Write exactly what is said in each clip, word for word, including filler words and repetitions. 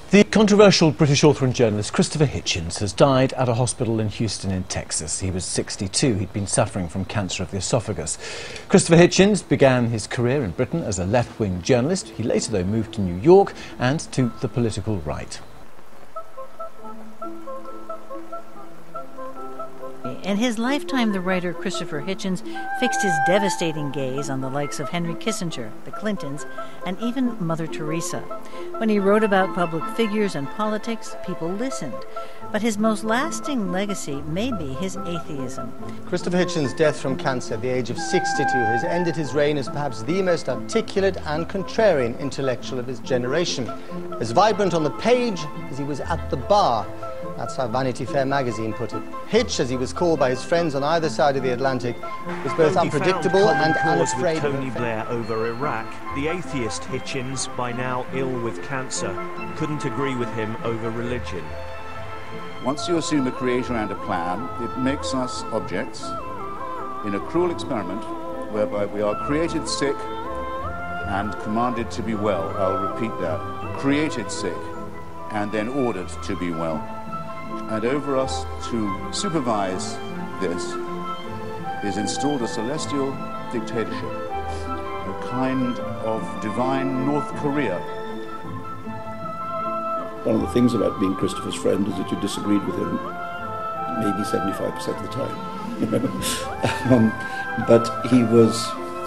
The controversial British author and journalist Christopher Hitchens has died at a hospital in Houston in Texas. He was sixty-two. He'd been suffering from cancer of the esophagus. Christopher Hitchens began his career in Britain as a left-wing journalist. He later, though, moved to New York and to the political right. In his lifetime, the writer Christopher Hitchens fixed his devastating gaze on the likes of Henry Kissinger, the Clintons, and even Mother Teresa. When he wrote about public figures and politics, people listened. But his most lasting legacy may be his atheism. Christopher Hitchens' death from cancer at the age of sixty-two has ended his reign as perhaps the most articulate and contrarian intellectual of his generation. As vibrant on the page as he was at the bar. That's how Vanity Fair magazine put it. Hitch, as he was called by his friends on either side of the Atlantic, was both unpredictable and unafraid of Tony Blair over Iraq. The atheist Hitchens, by now ill with cancer, couldn't agree with him over religion. Once you assume a creator and a plan, it makes us objects in a cruel experiment whereby we are created sick and commanded to be well. I'll repeat that. Created sick and then ordered to be well. And over us to supervise this is installed a celestial dictatorship, a kind of divine North Korea. One of the things about being Christopher's friend is that you disagreed with him maybe seventy-five percent of the time. um, but he was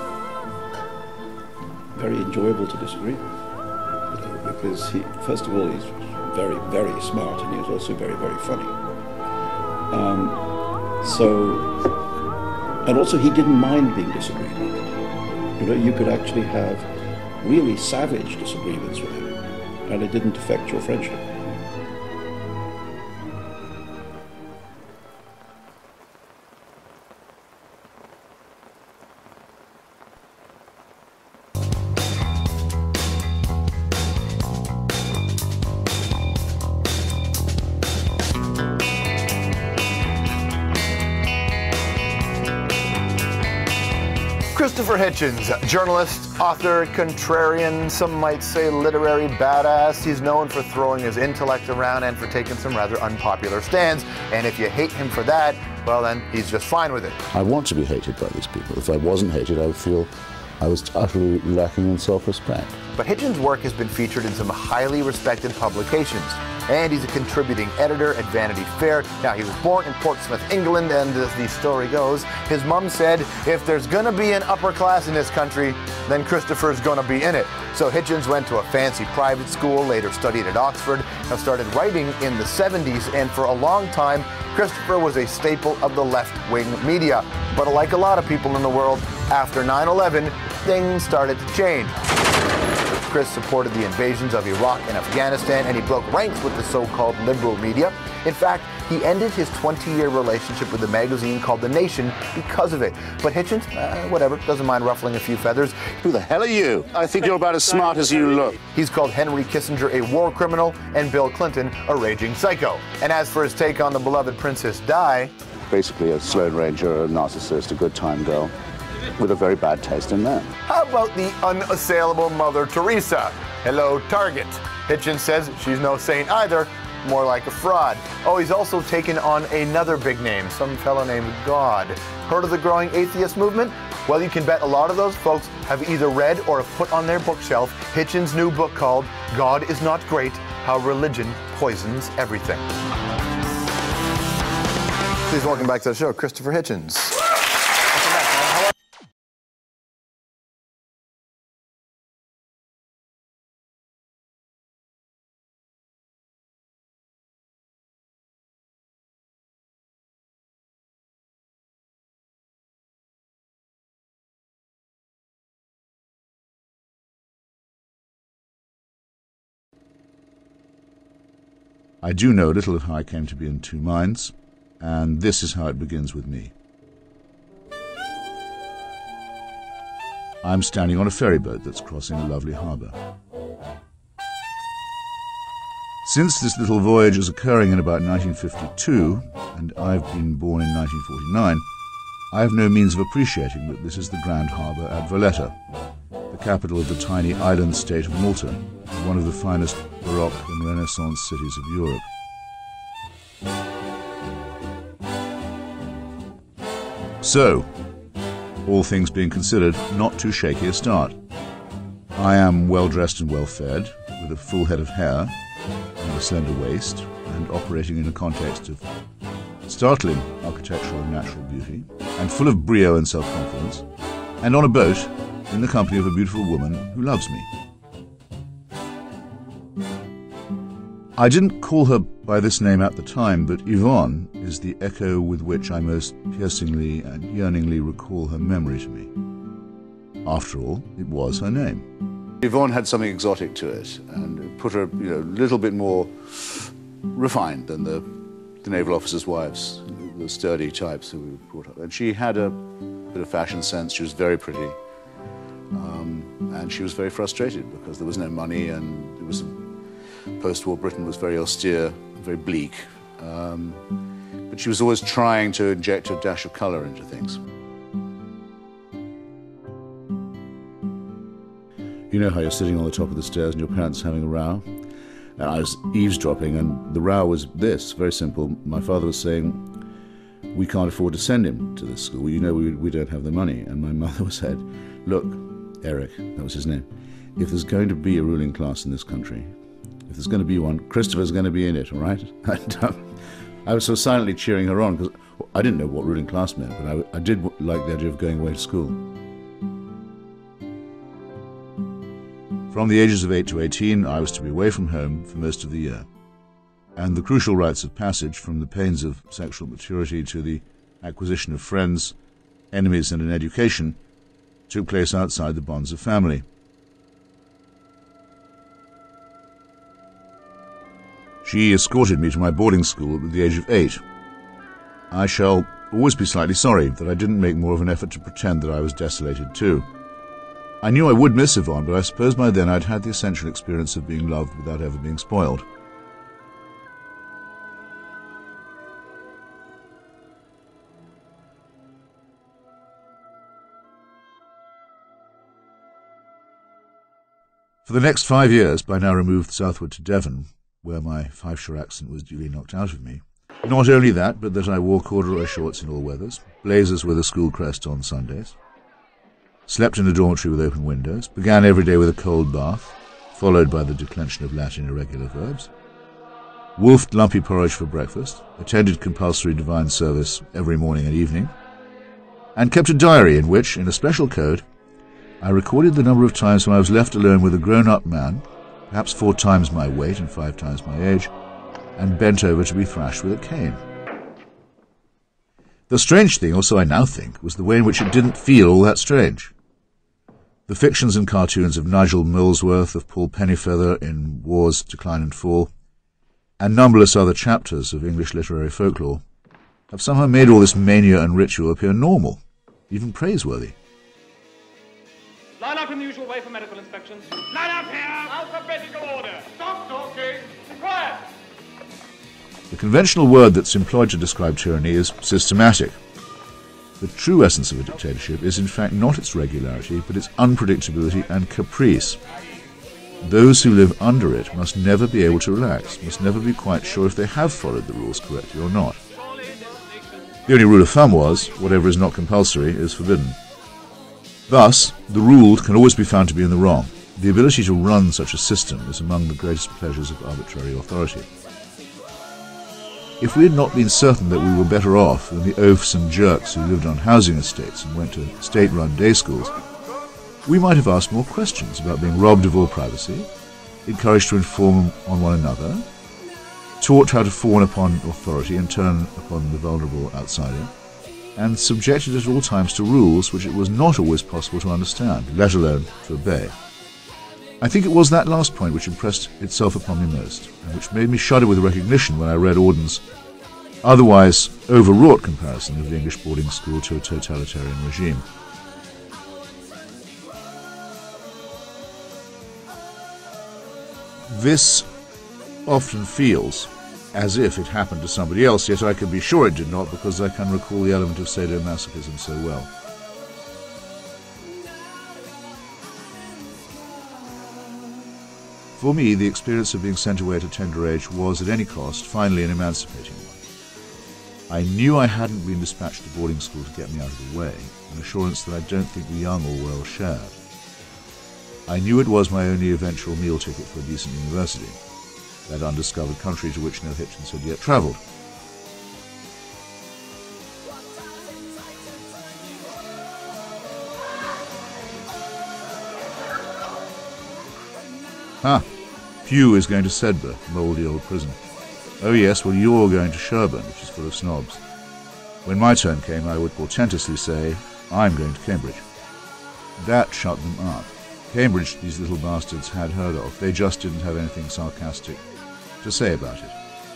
very enjoyable to disagree with, because he, first of all, he's very, very smart, and he was also very, very funny. Um, so, and also he didn't mind being disagreed with. You know, you could actually have really savage disagreements with him, and it didn't affect your friendship. Christopher Hitchens, journalist, author, contrarian, some might say literary badass. He's known for throwing his intellect around and for taking some rather unpopular stands. And if you hate him for that, well then, he's just fine with it. I want to be hated by these people. If I wasn't hated, I would feel I was utterly lacking in self-respect. But Hitchens' work has been featured in some highly respected publications. And he's a contributing editor at Vanity Fair. Now, he was born in Portsmouth, England, and as the story goes, his mum said, if there's gonna be an upper class in this country, then Christopher's gonna be in it. So Hitchens went to a fancy private school, later studied at Oxford, and started writing in the seventies, and for a long time, Christopher was a staple of the left-wing media. But like a lot of people in the world, after nine eleven, things started to change. Chris supported the invasions of Iraq and Afghanistan, and he broke ranks with the so-called liberal media. In fact, he ended his twenty-year relationship with a magazine called The Nation because of it. But Hitchens, uh, whatever, doesn't mind ruffling a few feathers. Who the hell are you? I think you're about as smart as you look. He's called Henry Kissinger a war criminal and Bill Clinton a raging psycho. And as for his take on the beloved Princess Di... Basically a Sloane Ranger, a narcissist, a good time girl, with a very bad taste in men. How about the unassailable Mother Teresa? Hello, Target. Hitchens says she's no saint either, more like a fraud. Oh, he's also taken on another big name, some fellow named God. Heard of the growing atheist movement? Well, you can bet a lot of those folks have either read or have put on their bookshelf Hitchens' new book called God is Not Great, How Religion Poisons Everything. Please welcome back to the show, Christopher Hitchens. I do know little of how I came to be in two minds, and this is how it begins with me. I'm standing on a ferry boat that's crossing a lovely harbour. Since this little voyage is occurring in about nineteen fifty-two, and I've been born in nineteen forty-nine, I have no means of appreciating that this is the grand harbour at Valletta, the capital of the tiny island state of Malta. one of the finest Baroque and Renaissance cities of Europe. So, all things being considered, not too shaky a start. I am well-dressed and well-fed, with a full head of hair and a slender waist, and operating in a context of startling architectural and natural beauty, and full of brio and self-confidence, and on a boat in the company of a beautiful woman who loves me. I didn't call her by this name at the time, but Yvonne is the echo with which I most piercingly and yearningly recall her memory to me. After all, it was her name. Yvonne had something exotic to it, and it put her, you know, a little bit more refined than the, the naval officers' wives, the sturdy types who we brought up. And she had a bit of fashion sense. She was very pretty, um, and she was very frustrated because there was no money, and it was post-war Britain was very austere, very bleak. Um, but she was always trying to inject a dash of colour into things. You know how you're sitting on the top of the stairs and your parents are having a row? And I was eavesdropping, and the row was this, very simple. My father was saying, we can't afford to send him to this school. You know, we, we don't have the money. And my mother said, look, Eric, that was his name, if there's going to be a ruling class in this country, if there's going to be one, Christopher's going to be in it, all right? And um, I was so silently cheering her on, because I didn't know what ruling class meant, but I, I did like the idea of going away to school. From the ages of eight to eighteen, I was to be away from home for most of the year. And the crucial rites of passage, from the pains of sexual maturity to the acquisition of friends, enemies, and an education, took place outside the bonds of family. She escorted me to my boarding school at the age of eight. I shall always be slightly sorry that I didn't make more of an effort to pretend that I was desolated too. I knew I would miss Yvonne, but I suppose by then I'd had the essential experience of being loved without ever being spoiled. For the next five years, by now removed southward to Devon, where my Fifeshire accent was duly knocked out of me. Not only that, but that I wore corduroy shorts in all weathers, blazers with a school crest on Sundays, slept in a dormitory with open windows, began every day with a cold bath, followed by the declension of Latin irregular verbs, wolfed lumpy porridge for breakfast, attended compulsory divine service every morning and evening, and kept a diary in which, in a special code, I recorded the number of times when I was left alone with a grown-up man, perhaps four times my weight and five times my age, and bent over to be thrashed with a cane. The strange thing, or so I now think, was the way in which it didn't feel all that strange. The fictions and cartoons of Nigel Molesworth, of Paul Pennyfeather in War's Decline and Fall, and numberless other chapters of English literary folklore, have somehow made all this mania and ritual appear normal, even praiseworthy. Line up in the usual way for medical inspection. Line up here! Alphabetical order! Stop talking! Quiet! The conventional word that's employed to describe tyranny is systematic. The true essence of a dictatorship is in fact not its regularity, but its unpredictability and caprice. Those who live under it must never be able to relax, must never be quite sure if they have followed the rules correctly or not. The only rule of thumb was, whatever is not compulsory is forbidden. Thus, the ruled can always be found to be in the wrong. The ability to run such a system is among the greatest pleasures of arbitrary authority. If we had not been certain that we were better off than the oafs and jerks who lived on housing estates and went to state-run day schools, we might have asked more questions about being robbed of all privacy, encouraged to inform on one another, taught how to fawn upon authority and turn upon the vulnerable outsider, and subjected at all times to rules which it was not always possible to understand, let alone to obey. I think it was that last point which impressed itself upon me most, and which made me shudder with recognition when I read Auden's otherwise overwrought comparison of the English boarding school to a totalitarian regime. This often feels as if it happened to somebody else, yet I can be sure it did not, because I can recall the element of sadomasochism so well. For me, the experience of being sent away at a tender age was, at any cost, finally an emancipating one. I knew I hadn't been dispatched to boarding school to get me out of the way, an assurance that I don't think the young or well shared. I knew it was my only eventual meal ticket for a decent university, that undiscovered country to which no Hitchens had yet travelled. Ah, Pew is going to Sedbergh, mouldy old prison. Oh yes, well you're going to Sherborne, which is full of snobs. When my turn came, I would portentously say, I'm going to Cambridge. That shut them up. Cambridge, these little bastards had heard of. They just didn't have anything sarcastic to say about it.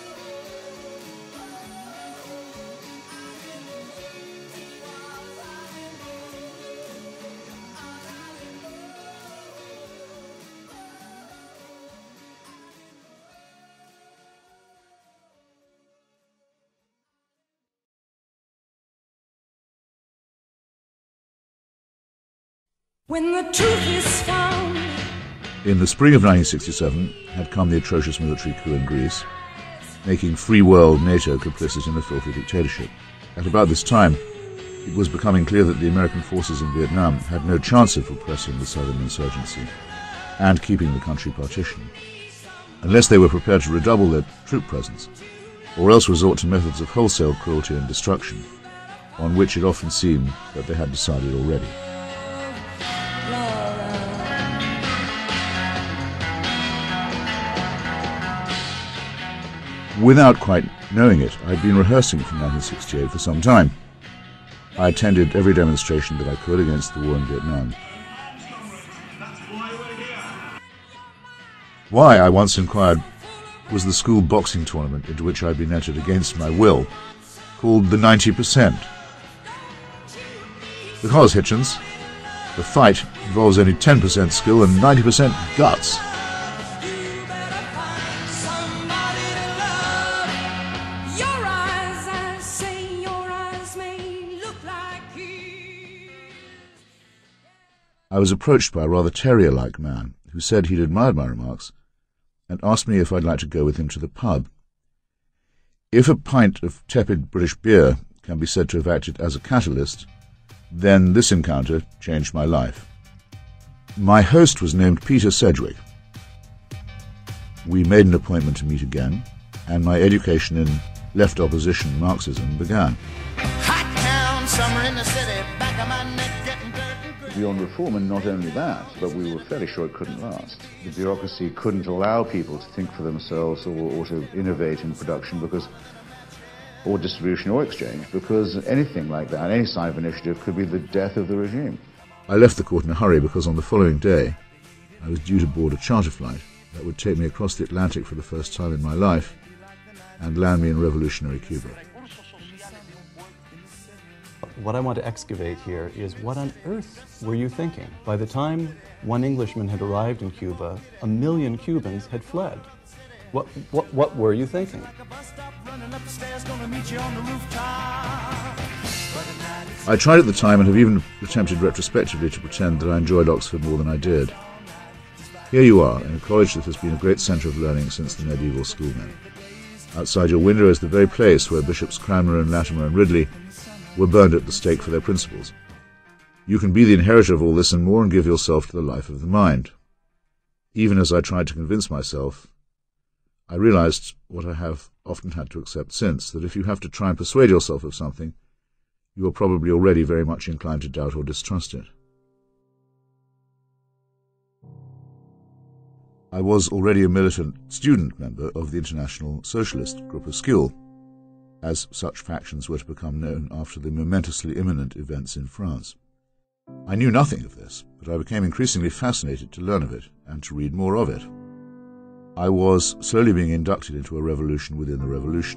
When the truth is found. In the spring of nineteen sixty-seven had come the atrocious military coup in Greece, making free world NATO complicit in a filthy dictatorship. At about this time, it was becoming clear that the American forces in Vietnam had no chance of repressing the southern insurgency and keeping the country partitioned, unless they were prepared to redouble their troop presence, or else resort to methods of wholesale cruelty and destruction, on which it often seemed that they had decided already. Without quite knowing it, I'd been rehearsing for nineteen sixty-eight for some time. I attended every demonstration that I could against the war in Vietnam. Why, I once inquired, was the school boxing tournament into which I'd been entered against my will called the ninety percent? Because, Hitchens, the fight involves only ten percent skill and ninety percent guts. I was approached by a rather terrier-like man who said he'd admired my remarks and asked me if I'd like to go with him to the pub. If a pint of tepid British beer can be said to have acted as a catalyst, then this encounter changed my life. My host was named Peter Sedgwick. We made an appointment to meet again, and my education in left opposition Marxism began. Hot town, summer in the city, back of my neck getting dirt. Beyond reform, and not only that, but we were fairly sure it couldn't last. The bureaucracy couldn't allow people to think for themselves or, or to innovate in production because, or distribution or exchange, because anything like that, any sign of initiative, could be the death of the regime. I left the court in a hurry because on the following day I was due to board a charter flight that would take me across the Atlantic for the first time in my life and land me in revolutionary Cuba. What I want to excavate here is what on earth were you thinking? By the time one Englishman had arrived in Cuba, a million Cubans had fled. What, what, what were you thinking? I tried at the time and have even attempted retrospectively to pretend that I enjoyed Oxford more than I did. Here you are, in a college that has been a great centre of learning since the medieval schoolmen. Outside your window is the very place where Bishops Cranmer and Latimer and Ridley were burned at the stake for their principles. You can be the inheritor of all this and more and give yourself to the life of the mind. Even as I tried to convince myself, I realized what I have often had to accept since, that if you have to try and persuade yourself of something, you are probably already very much inclined to doubt or distrust it. I was already a militant student member of the International Socialist Groupuscule, as such factions were to become known after the momentously imminent events in France. I knew nothing of this, but I became increasingly fascinated to learn of it and to read more of it. I was slowly being inducted into a revolution within the revolution.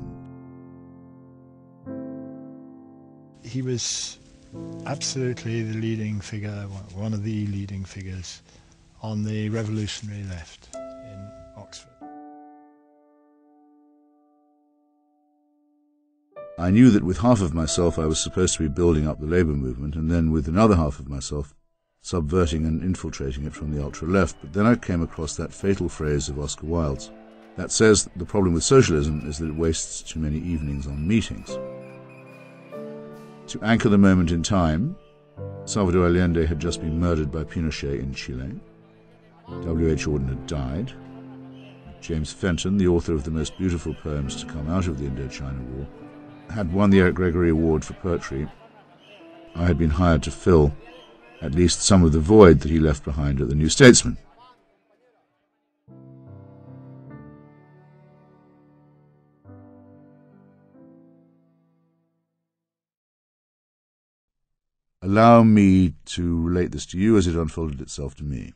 He was absolutely the leading figure, one of the leading figures on the revolutionary left in Oxford. I knew that with half of myself I was supposed to be building up the labour movement, and then with another half of myself subverting and infiltrating it from the ultra-left, but then I came across that fatal phrase of Oscar Wilde's that says the problem with socialism is that it wastes too many evenings on meetings. To anchor the moment in time, Salvador Allende had just been murdered by Pinochet in Chile. W H Auden had died. James Fenton, the author of the most beautiful poems to come out of the Indochina War, had won the Eric Gregory Award for poetry. I had been hired to fill at least some of the void that he left behind at the New Statesman. Allow me to relate this to you as it unfolded itself to me.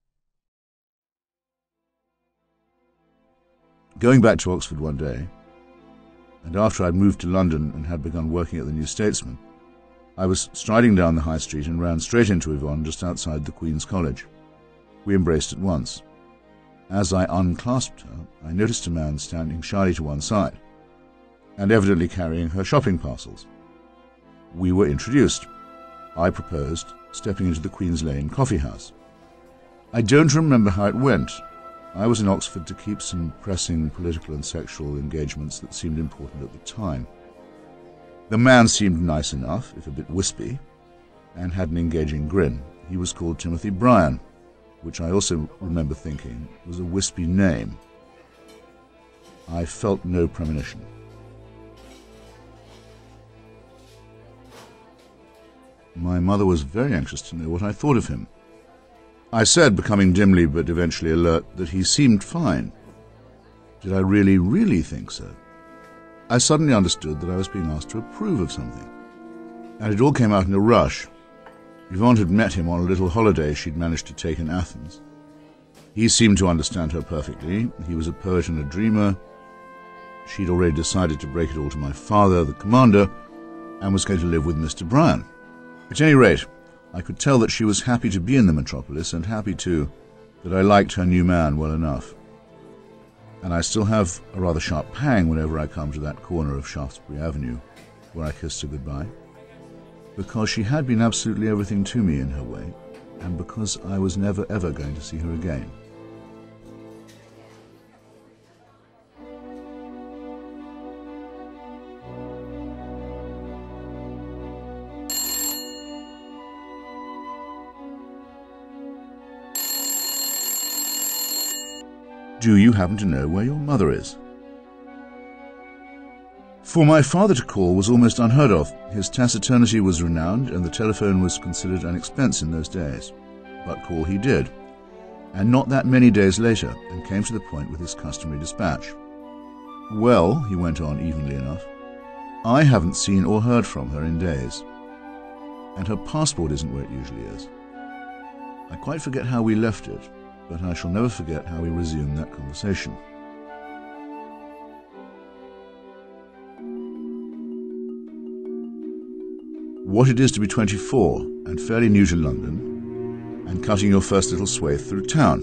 Going back to Oxford one day, and after I'd moved to London and had begun working at the New Statesman, I was striding down the High Street and ran straight into Yvonne just outside the Queen's College. We embraced at once. As I unclasped her, I noticed a man standing shyly to one side, and evidently carrying her shopping parcels. We were introduced. I proposed stepping into the Queen's Lane coffee house. I don't remember how it went. I was in Oxford to keep some pressing political and sexual engagements that seemed important at the time. The man seemed nice enough, if a bit wispy, and had an engaging grin. He was called Timothy Bryan, which I also remember thinking was a wispy name. I felt no premonition. My mother was very anxious to know what I thought of him. I said, becoming dimly but eventually alert, that he seemed fine. Did I really, really think so? I suddenly understood that I was being asked to approve of something. And it all came out in a rush. Yvonne had met him on a little holiday she'd managed to take in Athens. He seemed to understand her perfectly. He was a poet and a dreamer. She'd already decided to break it all to my father, the commander, and was going to live with Mister Bryan. At any rate, I could tell that she was happy to be in the metropolis, and happy, too, that I liked her new man well enough. And I still have a rather sharp pang whenever I come to that corner of Shaftesbury Avenue, where I kissed her goodbye, because she had been absolutely everything to me in her way, and because I was never ever going to see her again. Do you happen to know where your mother is? For my father to call was almost unheard of. His taciturnity was renowned, and the telephone was considered an expense in those days. But call he did, and not that many days later, and came to the point with his customary dispatch. Well, he went on evenly enough, I haven't seen or heard from her in days, and her passport isn't where it usually is. I quite forget how we left it, but I shall never forget how we resumed that conversation. What it is to be twenty-four and fairly new to London, and cutting your first little swathe through town.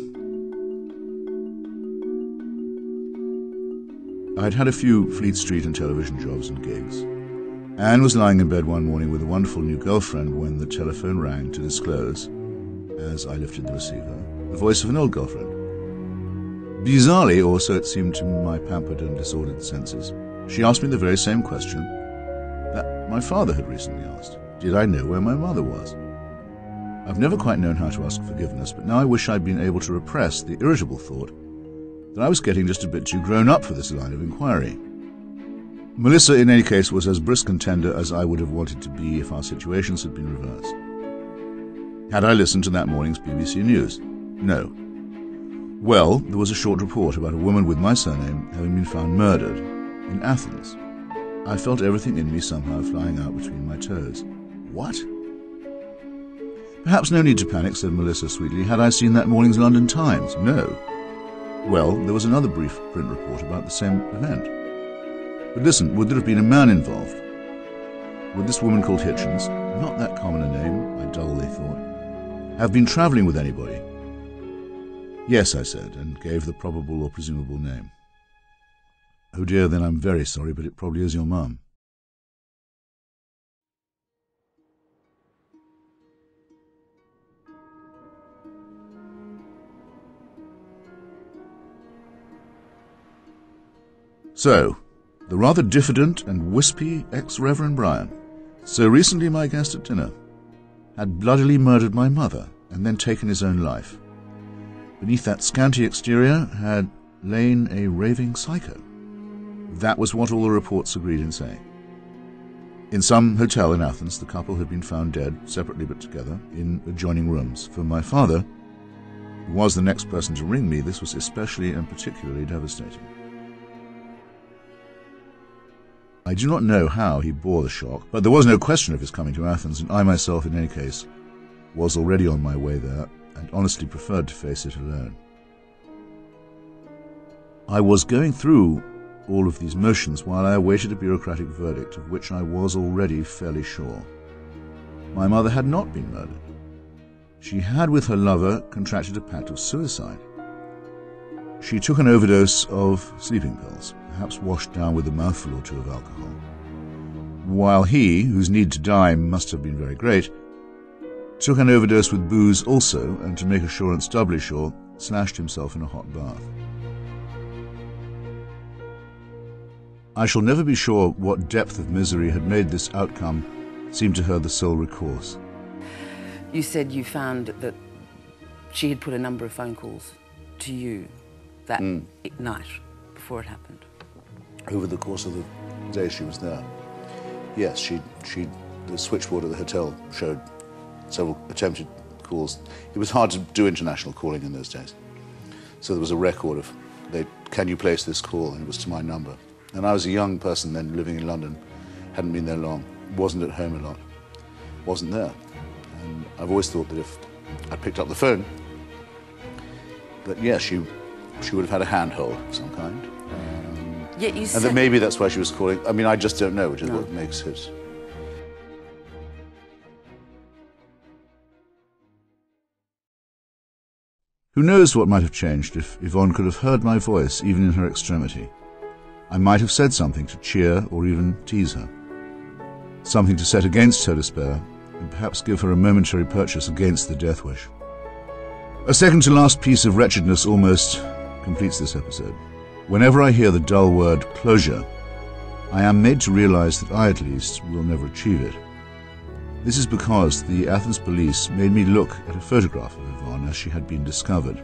I had had a few Fleet Street and television jobs and gigs. Anne was lying in bed one morning with a wonderful new girlfriend when the telephone rang to disclose, as I lifted the receiver, the voice of an old girlfriend. Bizarrely, or so it seemed to my pampered and disordered senses, she asked me the very same question that my father had recently asked. Did I know where my mother was? I've never quite known how to ask forgiveness, but now I wish I'd been able to repress the irritable thought that I was getting just a bit too grown up for this line of inquiry. Melissa, in any case, was as brisk and tender as I would have wanted to be if our situations had been reversed. Had I listened to that morning's B B C News? No. Well, there was a short report about a woman with my surname having been found murdered in Athens. I felt everything in me somehow flying out between my toes. What? Perhaps no need to panic, said Melissa sweetly. Had I seen that morning's London Times? No. Well, there was another brief print report about the same event. But listen, would there have been a man involved? Would this woman called Hitchens, not that common a name, I dully thought, have been travelling with anybody? Yes, I said, and gave the probable or presumable name. Oh dear, then I'm very sorry, but it probably is your mum. So, the rather diffident and wispy ex-Reverend Brian, so recently my guest at dinner, had bloodily murdered my mother and then taken his own life. Beneath that scanty exterior had lain a raving psycho. That was what all the reports agreed in saying. In some hotel in Athens, the couple had been found dead, separately but together, in adjoining rooms. For my father, who was the next person to ring me, this was especially and particularly devastating. I do not know how he bore the shock, but there was no question of his coming to Athens, and I myself, in any case, was already on my way there, and honestly preferred to face it alone. I was going through all of these motions while I awaited a bureaucratic verdict of which I was already fairly sure. My mother had not been murdered. She had, with her lover, contracted a pact of suicide. She took an overdose of sleeping pills, perhaps washed down with a mouthful or two of alcohol, while he, whose need to die must have been very great, took an overdose with booze also, and to make assurance doubly sure, slashed himself in a hot bath. I shall never be sure what depth of misery had made this outcome seem to her the sole recourse. You said you found that she had put a number of phone calls to you that mm. night before it happened. Over the course of the day she was there, yes, she, she, the switchboard at the hotel showed several attempted calls. It was hard to do international calling in those days. So there was a record of, they, can you place this call? And it was to my number. And I was a young person then living in London, hadn't been there long, wasn't at home a lot, wasn't there. And I've always thought that if I picked up the phone, that yes, she, she would have had a handhold of some kind. Um, Yet you and said... that maybe that's why she was calling. I mean, I just don't know, which is no. what makes it. Who knows what might have changed if Yvonne could have heard my voice even in her extremity. I might have said something to cheer or even tease her. Something to set against her despair and perhaps give her a momentary purchase against the death wish. A second-to-last piece of wretchedness almost completes this episode. Whenever I hear the dull word closure, I am made to realize that I, at least, will never achieve it. This is because the Athens police made me look at a photograph of Yvonne as she had been discovered.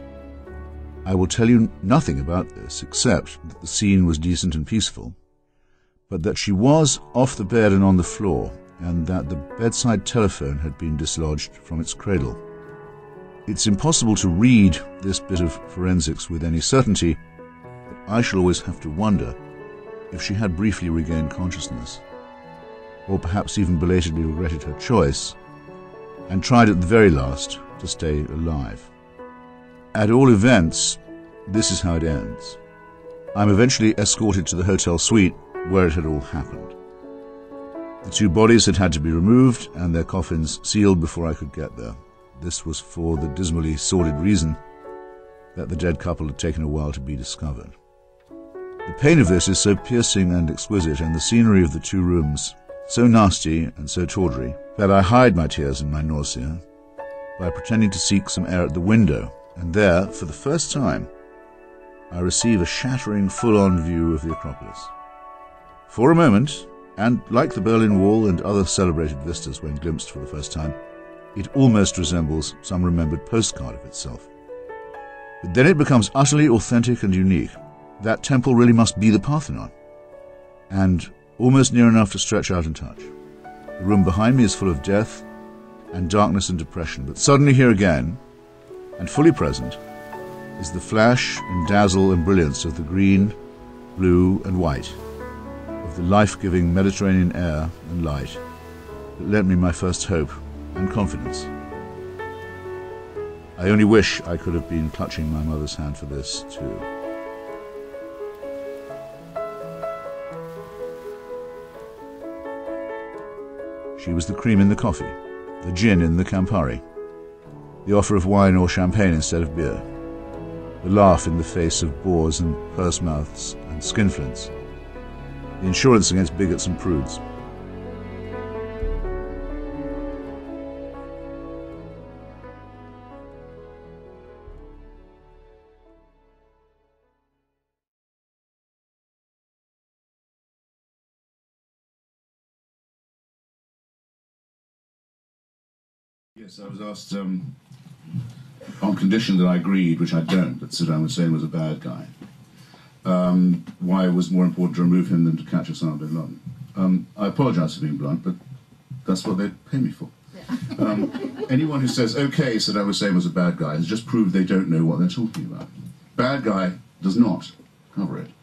I will tell you nothing about this, except that the scene was decent and peaceful, but that she was off the bed and on the floor, and that the bedside telephone had been dislodged from its cradle. It's impossible to read this bit of forensics with any certainty, but I shall always have to wonder if she had briefly regained consciousness, or perhaps even belatedly regretted her choice, and tried at the very last to stay alive. At all events, this is how it ends. I'm eventually escorted to the hotel suite where it had all happened. The two bodies had had to be removed and their coffins sealed before I could get there. This was for the dismally sordid reason that the dead couple had taken a while to be discovered. The pain of this is so piercing and exquisite, and the scenery of the two rooms so nasty and so tawdry, that I hide my tears and my nausea by pretending to seek some air at the window, and there, for the first time, I receive a shattering, full-on view of the Acropolis. For a moment, and like the Berlin Wall and other celebrated vistas when glimpsed for the first time, it almost resembles some remembered postcard of itself. But then it becomes utterly authentic and unique. That temple really must be the Parthenon, and almost near enough to stretch out and touch. The room behind me is full of death and darkness and depression, but suddenly here again, and fully present, is the flash and dazzle and brilliance of the green, blue and white, of the life-giving Mediterranean air and light that lent me my first hope and confidence. I only wish I could have been clutching my mother's hand for this, too. She was the cream in the coffee, the gin in the Campari, the offer of wine or champagne instead of beer, the laugh in the face of bores and purse mouths and skinflints, the insurance against bigots and prudes. Yes, I was asked, um, on condition that I agreed, which I don't, that Saddam Hussein was a bad guy, um, why it was more important to remove him than to catch Osama bin Laden. Um, I apologise for being blunt, but that's what they pay me for. Um, anyone who says, okay, Saddam Hussein was a bad guy, has just proved they don't know what they're talking about. Bad guy does not cover it.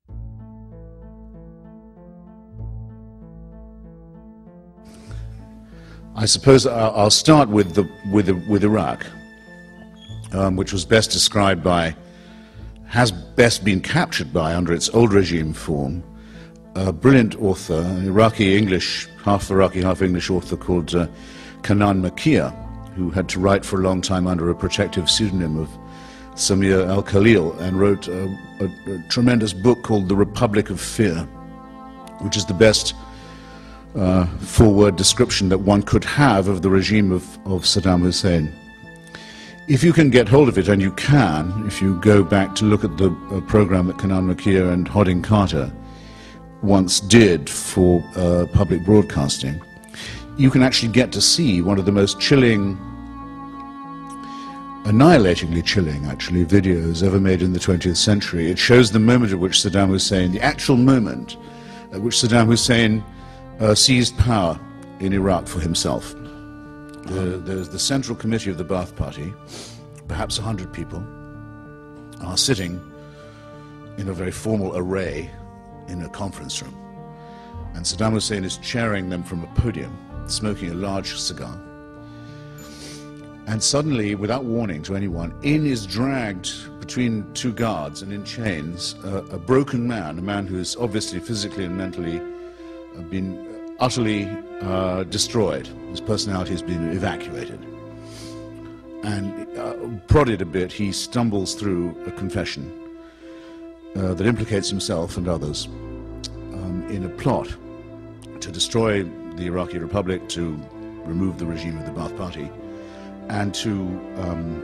I suppose I'll I'll start with, the, with, the, with Iraq, um, which was best described by, has best been captured by, under its old regime form, a brilliant author, an Iraqi English, half Iraqi, half English author called uh, Kanan Makia, who had to write for a long time under a protective pseudonym of Samir al-Khalil, and wrote a, a, a tremendous book called The Republic of Fear, which is the best uh, full-word description that one could have of the regime of, of Saddam Hussein. If you can get hold of it, and you can, if you go back to look at the uh, program that Kanan Makia and Hodding Carter once did for uh, public broadcasting, you can actually get to see one of the most chilling, annihilatingly chilling, actually, videos ever made in the twentieth century. It shows the moment at which Saddam Hussein, the actual moment at which Saddam Hussein uh, seized power in Iraq for himself. The, there's the Central Committee of the Ba'ath Party, perhaps a hundred people, are sitting in a very formal array in a conference room. And Saddam Hussein is chairing them from a podium, smoking a large cigar. And suddenly, without warning to anyone, in is dragged between two guards and in chains, uh, a broken man, a man who is obviously physically and mentally uh, been utterly uh, destroyed. His personality has been evacuated. And uh, prodded a bit, he stumbles through a confession uh, that implicates himself and others um, in a plot to destroy the Iraqi Republic, to remove the regime of the Ba'ath Party, and to um,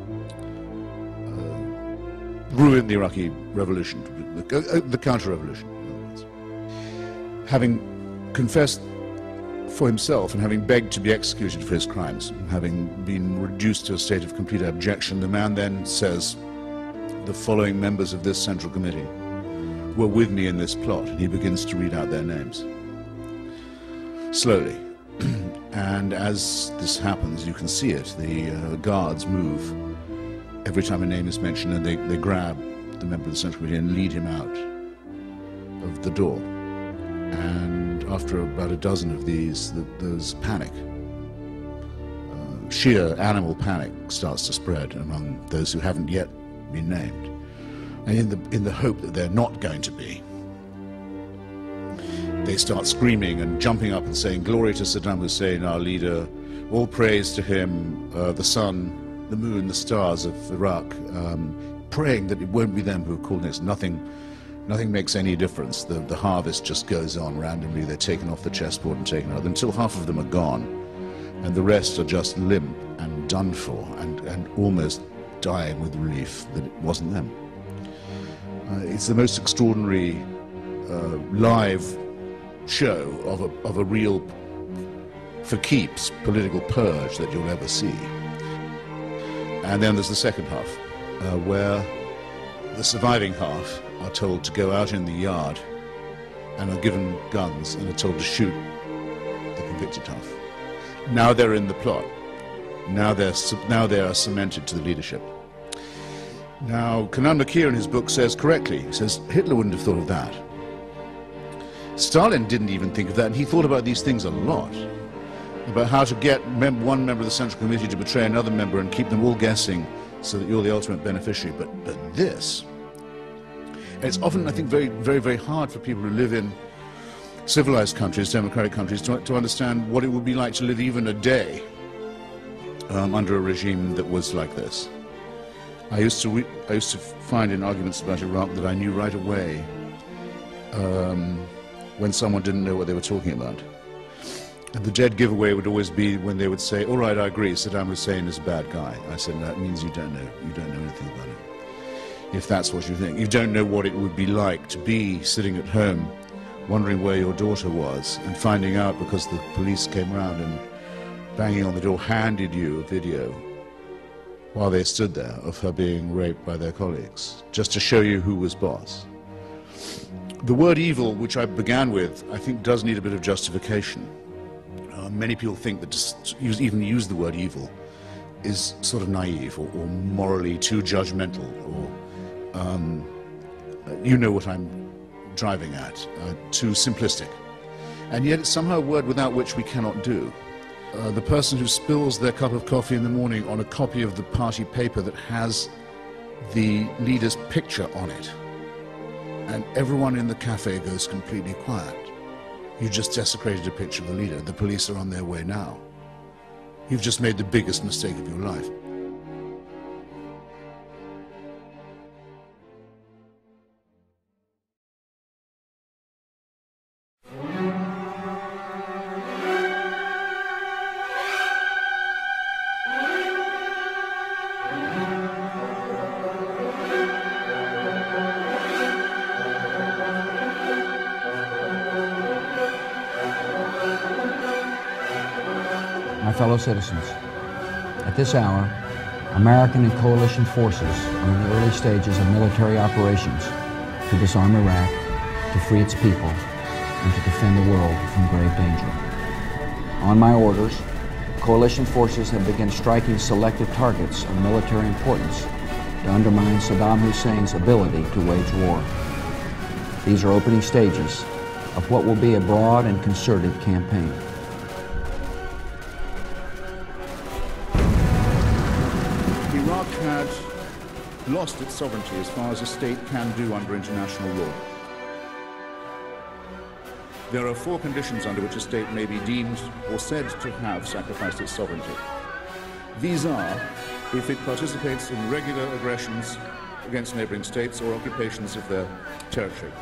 uh, ruin the Iraqi revolution, the, uh, the counter-revolution, in other words. Having confessed for himself and having begged to be executed for his crimes, and having been reduced to a state of complete abjection, the man then says, the following members of this Central Committee were with me in this plot, and he begins to read out their names. Slowly. And as this happens, you can see it, the uh, guards move every time a name is mentioned, and they, they grab the member of the Central Committee and lead him out of the door. And after about a dozen of these, the, there's panic. Uh, sheer animal panic starts to spread among those who haven't yet been named. And in the, in the hope that they're not going to be, they start screaming and jumping up and saying, glory to Saddam Hussein, our leader, all praise to him, uh, the sun, the moon, the stars of Iraq, um, praying that it won't be them who are called next. Nothing, nothing makes any difference. The, the harvest just goes on randomly. They're taken off the chessboard and taken out until half of them are gone, and the rest are just limp and done for, and, and almost dying with relief that it wasn't them. Uh, it's the most extraordinary uh, live show of a, of a real, for keeps, political purge that you'll ever see. And then there's the second half, uh, where the surviving half are told to go out in the yard and are given guns and are told to shoot the convicted half. Now they're in the plot. Now they're, now they are cemented to the leadership. Now, Kanan Makia in his book says correctly, he says, Hitler wouldn't have thought of that. Stalin didn't even think of that, and he thought about these things a lot, about how to get mem one member of the Central Committee to betray another member and keep them all guessing so that you're the ultimate beneficiary. But, but this, and it's often, I think, very, very, very hard for people who live in civilized countries, democratic countries, to, to understand what it would be like to live even a day um, under a regime that was like this. I used to, re I used to find in arguments about Iraq that I knew right away um, when someone didn't know what they were talking about. And the dead giveaway would always be when they would say, all right, I agree, Saddam Hussein is a bad guy. I said, no, that means you don't know. You don't know anything about it. If that's what you think. You don't know what it would be like to be sitting at home wondering where your daughter was and finding out because the police came around and banging on the door, handed you a video while they stood there of her being raped by their colleagues, just to show you who was boss. The word evil, which I began with, I think does need a bit of justification. Uh, many people think that just use, even use the word evil is sort of naive or, or morally too judgmental, or um, uh, you know what I'm driving at, uh, too simplistic. And yet it's somehow a word without which we cannot do. Uh, the person who spills their cup of coffee in the morning on a copy of the party paper that has the leader's picture on it, and everyone in the cafe goes completely quiet. You just desecrated a picture of the leader. The police are on their way now. You've just made the biggest mistake of your life. My fellow citizens, at this hour, American and coalition forces are in the early stages of military operations to disarm Iraq, to free its people, and to defend the world from grave danger. On my orders, coalition forces have begun striking selected targets of military importance to undermine Saddam Hussein's ability to wage war. These are opening stages of what will be a broad and concerted campaign. Iraq had lost its sovereignty as far as a state can do under international law. There are four conditions under which a state may be deemed or said to have sacrificed its sovereignty. These are if it participates in regular aggressions against neighboring states or occupations of their territory,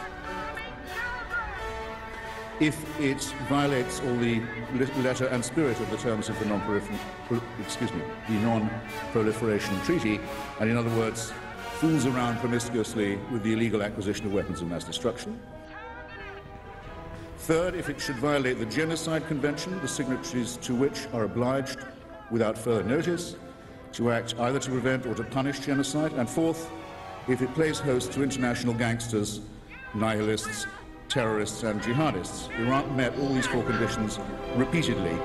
if it violates all the letter and spirit of the terms of the non-proliferation, excuse me, the non-proliferation treaty, and in other words, fools around promiscuously with the illegal acquisition of weapons of mass destruction. Third, if it should violate the Genocide Convention, the signatories to which are obliged, without further notice, to act either to prevent or to punish genocide. And fourth, if it plays host to international gangsters, nihilists, terrorists and jihadists. Iraq met all these four conditions repeatedly.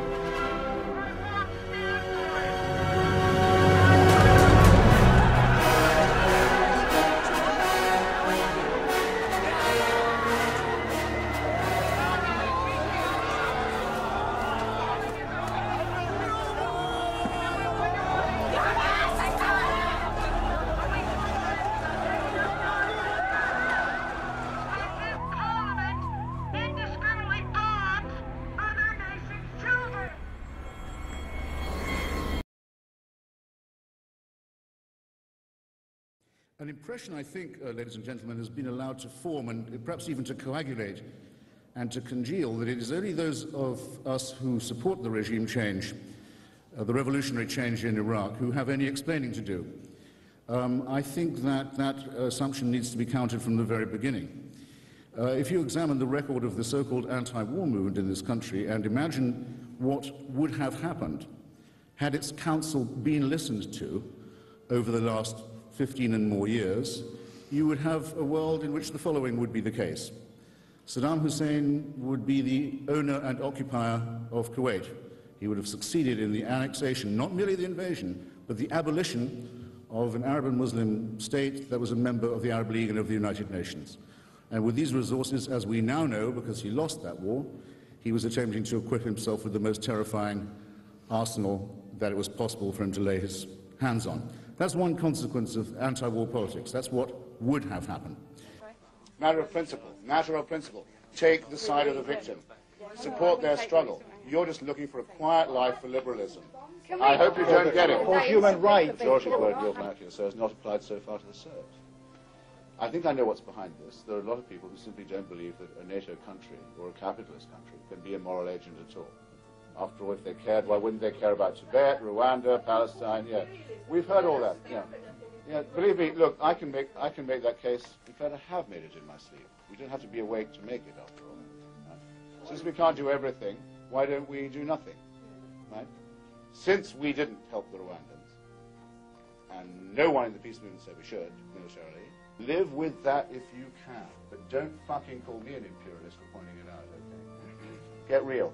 An impression, I think, uh, ladies and gentlemen, has been allowed to form and perhaps even to coagulate and to congeal that it is only those of us who support the regime change, uh, the revolutionary change in Iraq, who have any explaining to do. Um, I think that that assumption needs to be counted from the very beginning. Uh, if you examine the record of the so-called anti-war movement in this country and imagine what would have happened had its counsel been listened to over the last fifteen and more years, you would have a world in which the following would be the case. Saddam Hussein would be the owner and occupier of Kuwait. He would have succeeded in the annexation, not merely the invasion, but the abolition of an Arab and Muslim state that was a member of the Arab League and of the United Nations. And with these resources, as we now know, because he lost that war, he was attempting to equip himself with the most terrifying arsenal that it was possible for him to lay his hands on. That's one consequence of anti-war politics. That's what would have happened. Matter of principle, matter of principle. Take the side of the victim. Support their struggle. You're just looking for a quiet life for liberalism. I hope you don't get it. For human rights. The majority of word you're here, sir, has not applied so far to the Serbs. I think I know what's behind this. There are a lot of people who simply don't believe that a NATO country or a capitalist country can be a moral agent at all. After all, if they cared, why wouldn't they care about Tibet, Rwanda, Palestine? Yeah, we've heard all that. Yeah, yeah. Believe me, look, I can make I can make that case. In fact, I have made it in my sleep. We don't have to be awake to make it, after all. Right? Since we can't do everything, why don't we do nothing? right? Since we didn't help the Rwandans, and no one in the peace movement said we should, militarily, live with that if you can. But don't fucking call me an imperialist for pointing it out, okay? Get real.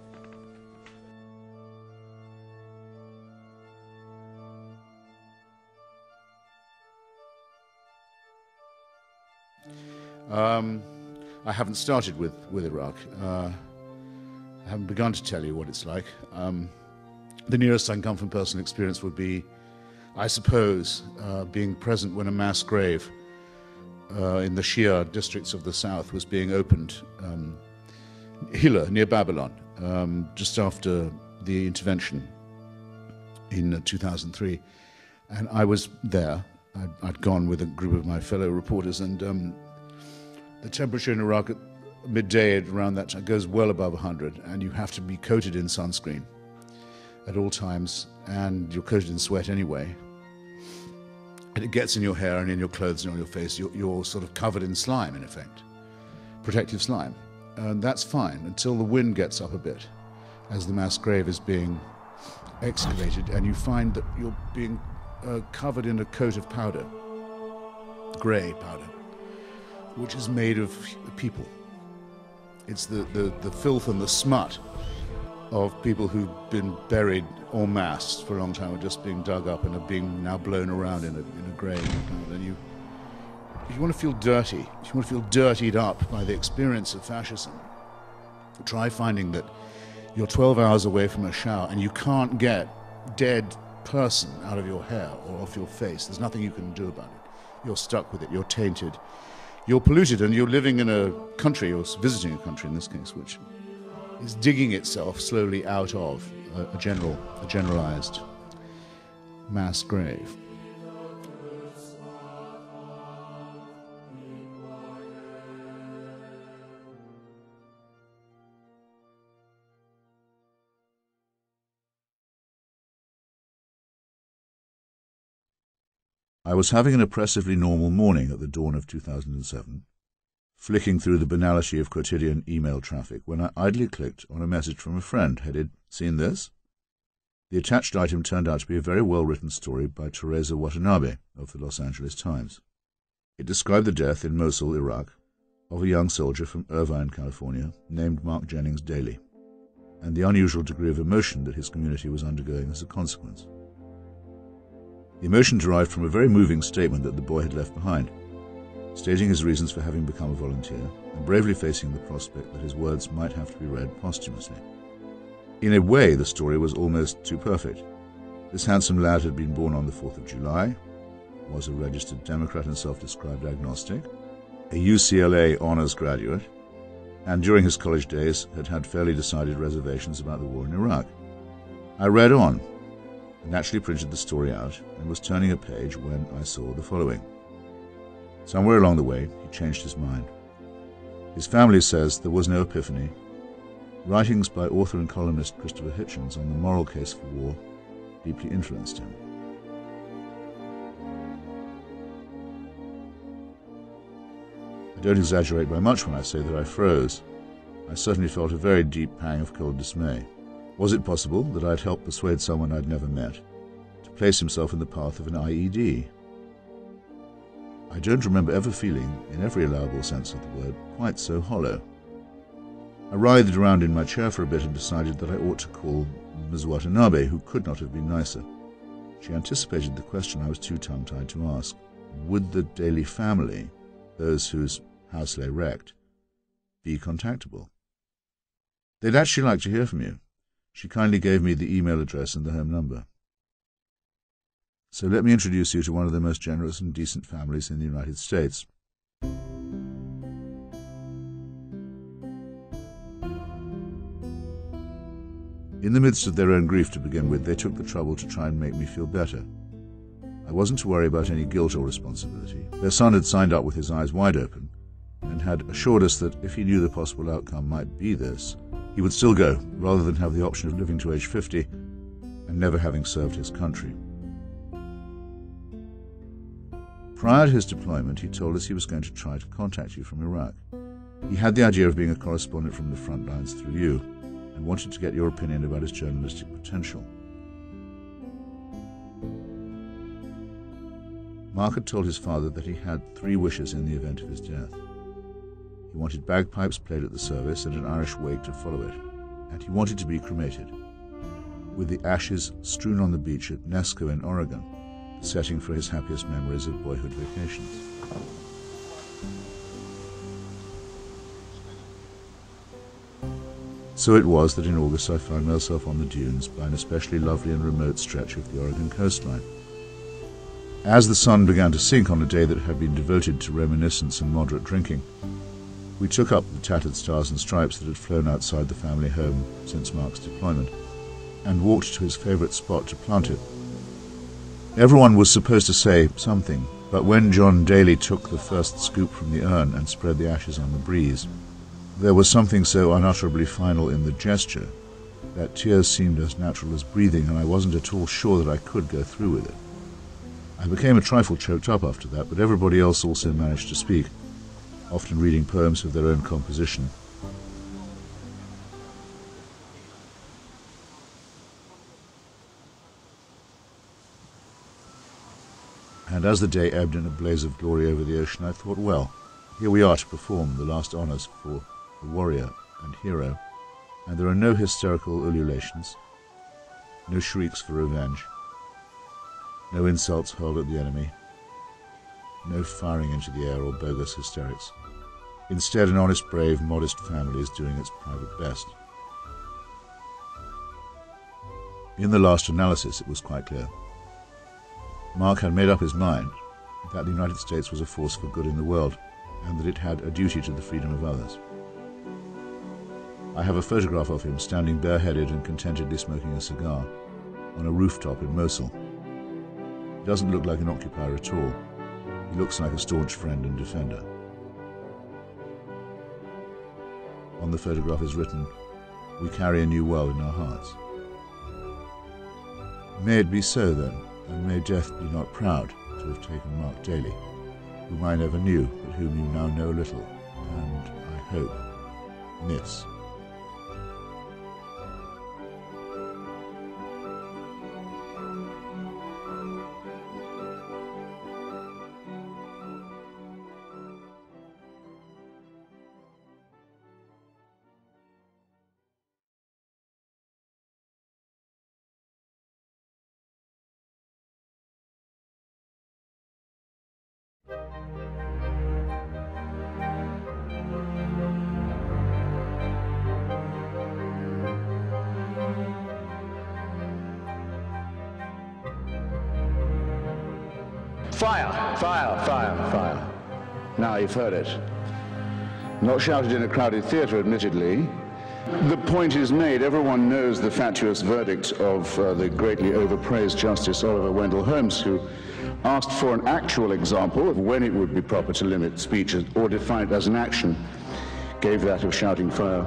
Um, I haven't started with, with Iraq. Uh, I haven't begun to tell you what it's like. Um, the nearest I can come from personal experience would be, I suppose, uh, being present when a mass grave uh, in the Shia districts of the south was being opened, um, Hilla, near Babylon, um, just after the intervention in uh, two thousand three. And I was there. I'd, I'd gone with a group of my fellow reporters, and um, the temperature in Iraq at midday at around that time goes well above one hundred, and you have to be coated in sunscreen at all times, and you're coated in sweat anyway. And it gets in your hair and in your clothes and on your face. You're, you're sort of covered in slime, in effect, protective slime. And that's fine until the wind gets up a bit as the mass grave is being excavated, and you find that you're being uh, covered in a coat of powder, grey powder, which is made of people. It's the, the, the filth and the smut of people who've been buried en masse for a long time, are just being dug up and are being now blown around in a, in a grave. And you, if you want to feel dirty, if you want to feel dirtied up by the experience of fascism, try finding that you're twelve hours away from a shower and you can't get dead person out of your hair or off your face. There's nothing you can do about it. You're stuck with it. You're tainted. You're polluted, and you're living in a country, or visiting a country in this case, which is digging itself slowly out of a, a general, a generalized mass grave. I was having an oppressively normal morning at the dawn of two thousand seven, flicking through the banality of quotidian email traffic, when I idly clicked on a message from a friend headed, "Seen this?" The attached item turned out to be a very well-written story by Teresa Watanabe of the Los Angeles Times. It described the death in Mosul, Iraq, of a young soldier from Irvine, California, named Mark Jennings Daly, and the unusual degree of emotion that his community was undergoing as a consequence. The emotion derived from a very moving statement that the boy had left behind, stating his reasons for having become a volunteer and bravely facing the prospect that his words might have to be read posthumously. In a way, the story was almost too perfect. This handsome lad had been born on the fourth of July, was a registered Democrat and self-described agnostic, a U C L A honors graduate, and during his college days had had fairly decided reservations about the war in Iraq. I read on, naturally printed the story out, and was turning a page when I saw the following. Somewhere along the way, he changed his mind. His family says there was no epiphany. Writings by author and columnist Christopher Hitchens on the moral case for war deeply influenced him. I don't exaggerate by much when I say that I froze. I certainly felt a very deep pang of cold dismay. Was it possible that I'd helped persuade someone I'd never met to place himself in the path of an I E D? I don't remember ever feeling, in every allowable sense of the word, quite so hollow. I writhed around in my chair for a bit and decided that I ought to call Miz Watanabe, who could not have been nicer. She anticipated the question I was too tongue-tied to ask. Would the Daly family, those whose house lay wrecked, be contactable? They'd actually like to hear from you. She kindly gave me the email address and the home number. So let me introduce you to one of the most generous and decent families in the United States. In the midst of their own grief to begin with, they took the trouble to try and make me feel better. I wasn't to worry about any guilt or responsibility. Their son had signed up with his eyes wide open and had assured us that if he knew the possible outcome might be this, he would still go, rather than have the option of living to age fifty and never having served his country. Prior to his deployment, he told us he was going to try to contact you from Iraq. He had the idea of being a correspondent from the front lines through you, and wanted to get your opinion about his journalistic potential. Mark had told his father that he had three wishes in the event of his death. He wanted bagpipes played at the service and an Irish wake to follow it, and he wanted to be cremated, with the ashes strewn on the beach at Nesco in Oregon, the setting for his happiest memories of boyhood vacations. So it was that in August I found myself on the dunes by an especially lovely and remote stretch of the Oregon coastline. As the sun began to sink on a day that had been devoted to reminiscence and moderate drinking, we took up the tattered stars and stripes that had flown outside the family home since Mark's deployment, and walked to his favourite spot to plant it. Everyone was supposed to say something, but when John Daly took the first scoop from the urn and spread the ashes on the breeze, there was something so unutterably final in the gesture that tears seemed as natural as breathing, and I wasn't at all sure that I could go through with it. I became a trifle choked up after that, but everybody else also managed to speak, often reading poems of their own composition. And as the day ebbed in a blaze of glory over the ocean, I thought, well, here we are to perform the last honours for the warrior and hero, and there are no hysterical ululations, no shrieks for revenge, no insults hurled at the enemy, no firing into the air or bogus hysterics. Instead, an honest, brave, modest family is doing its private best. In the last analysis, it was quite clear. Mark had made up his mind that the United States was a force for good in the world, and that it had a duty to the freedom of others. I have a photograph of him standing bareheaded and contentedly smoking a cigar on a rooftop in Mosul. He doesn't look like an occupier at all. He looks like a staunch friend and defender. On the photograph is written, "We carry a new world in our hearts." May it be so then, and may death be not proud to have taken Mark Daly, whom I never knew, but whom you now know little, and, I hope, miss. Fire, fire, fire, fire. Now you've heard it. Not shouted in a crowded theatre, admittedly. The point is made. Everyone knows the fatuous verdict of uh, the greatly overpraised Justice Oliver Wendell Holmes, who asked for an actual example of when it would be proper to limit speech or define it as an action. Gave that of shouting fire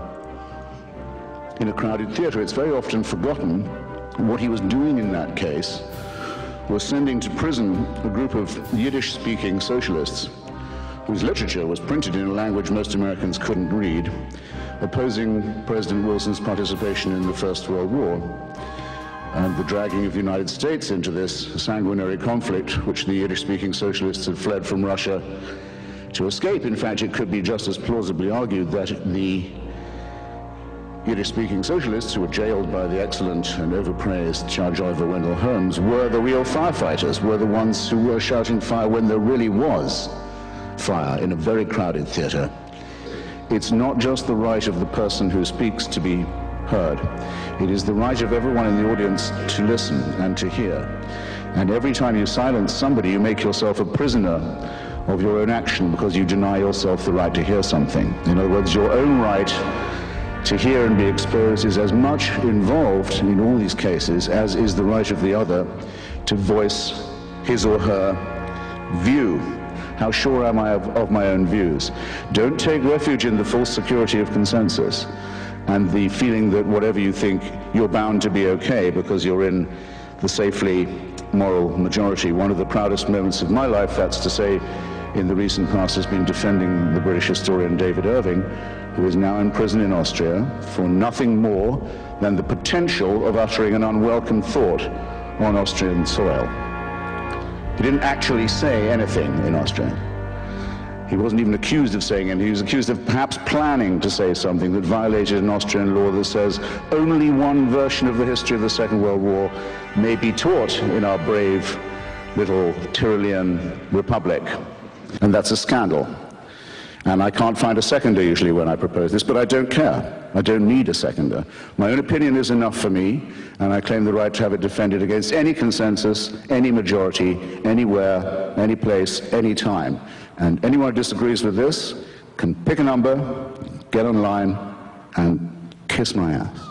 in a crowded theatre. It's very often forgotten what he was doing in that case was sending to prison a group of Yiddish-speaking socialists whose literature was printed in a language most Americans couldn't read, opposing President Wilson's participation in the First World War and the dragging of the United States into this sanguinary conflict which the Yiddish-speaking socialists had fled from Russia to escape. In fact, it could be just as plausibly argued that the Yiddish-speaking socialists who were jailed by the excellent and overpraised Judge Oliver Wendell Holmes were the real firefighters, were the ones who were shouting fire when there really was fire in a very crowded theatre. It's not just the right of the person who speaks to be heard. It is the right of everyone in the audience to listen and to hear. And every time you silence somebody, you make yourself a prisoner of your own action because you deny yourself the right to hear something. In other words, your own right to hear and be exposed is as much involved in all these cases as is the right of the other to voice his or her view. How sure am I of, of my own views? Don't take refuge in the false security of consensus and the feeling that whatever you think, you're bound to be okay because you're in the safely moral majority. One of the proudest moments of my life, that's to say, in the recent past has been defending the British historian David Irving, who is now in prison in Austria for nothing more than the potential of uttering an unwelcome thought on Austrian soil. He didn't actually say anything in Austria. He wasn't even accused of saying anything. He was accused of perhaps planning to say something that violated an Austrian law that says only one version of the history of the Second World War may be taught in our brave little Tyrolean republic. And that's a scandal. And I can't find a seconder usually when I propose this, but I don't care. I don't need a seconder. My own opinion is enough for me, and I claim the right to have it defended against any consensus, any majority, anywhere, any place, any time. And anyone who disagrees with this can pick a number, get online, and kiss my ass.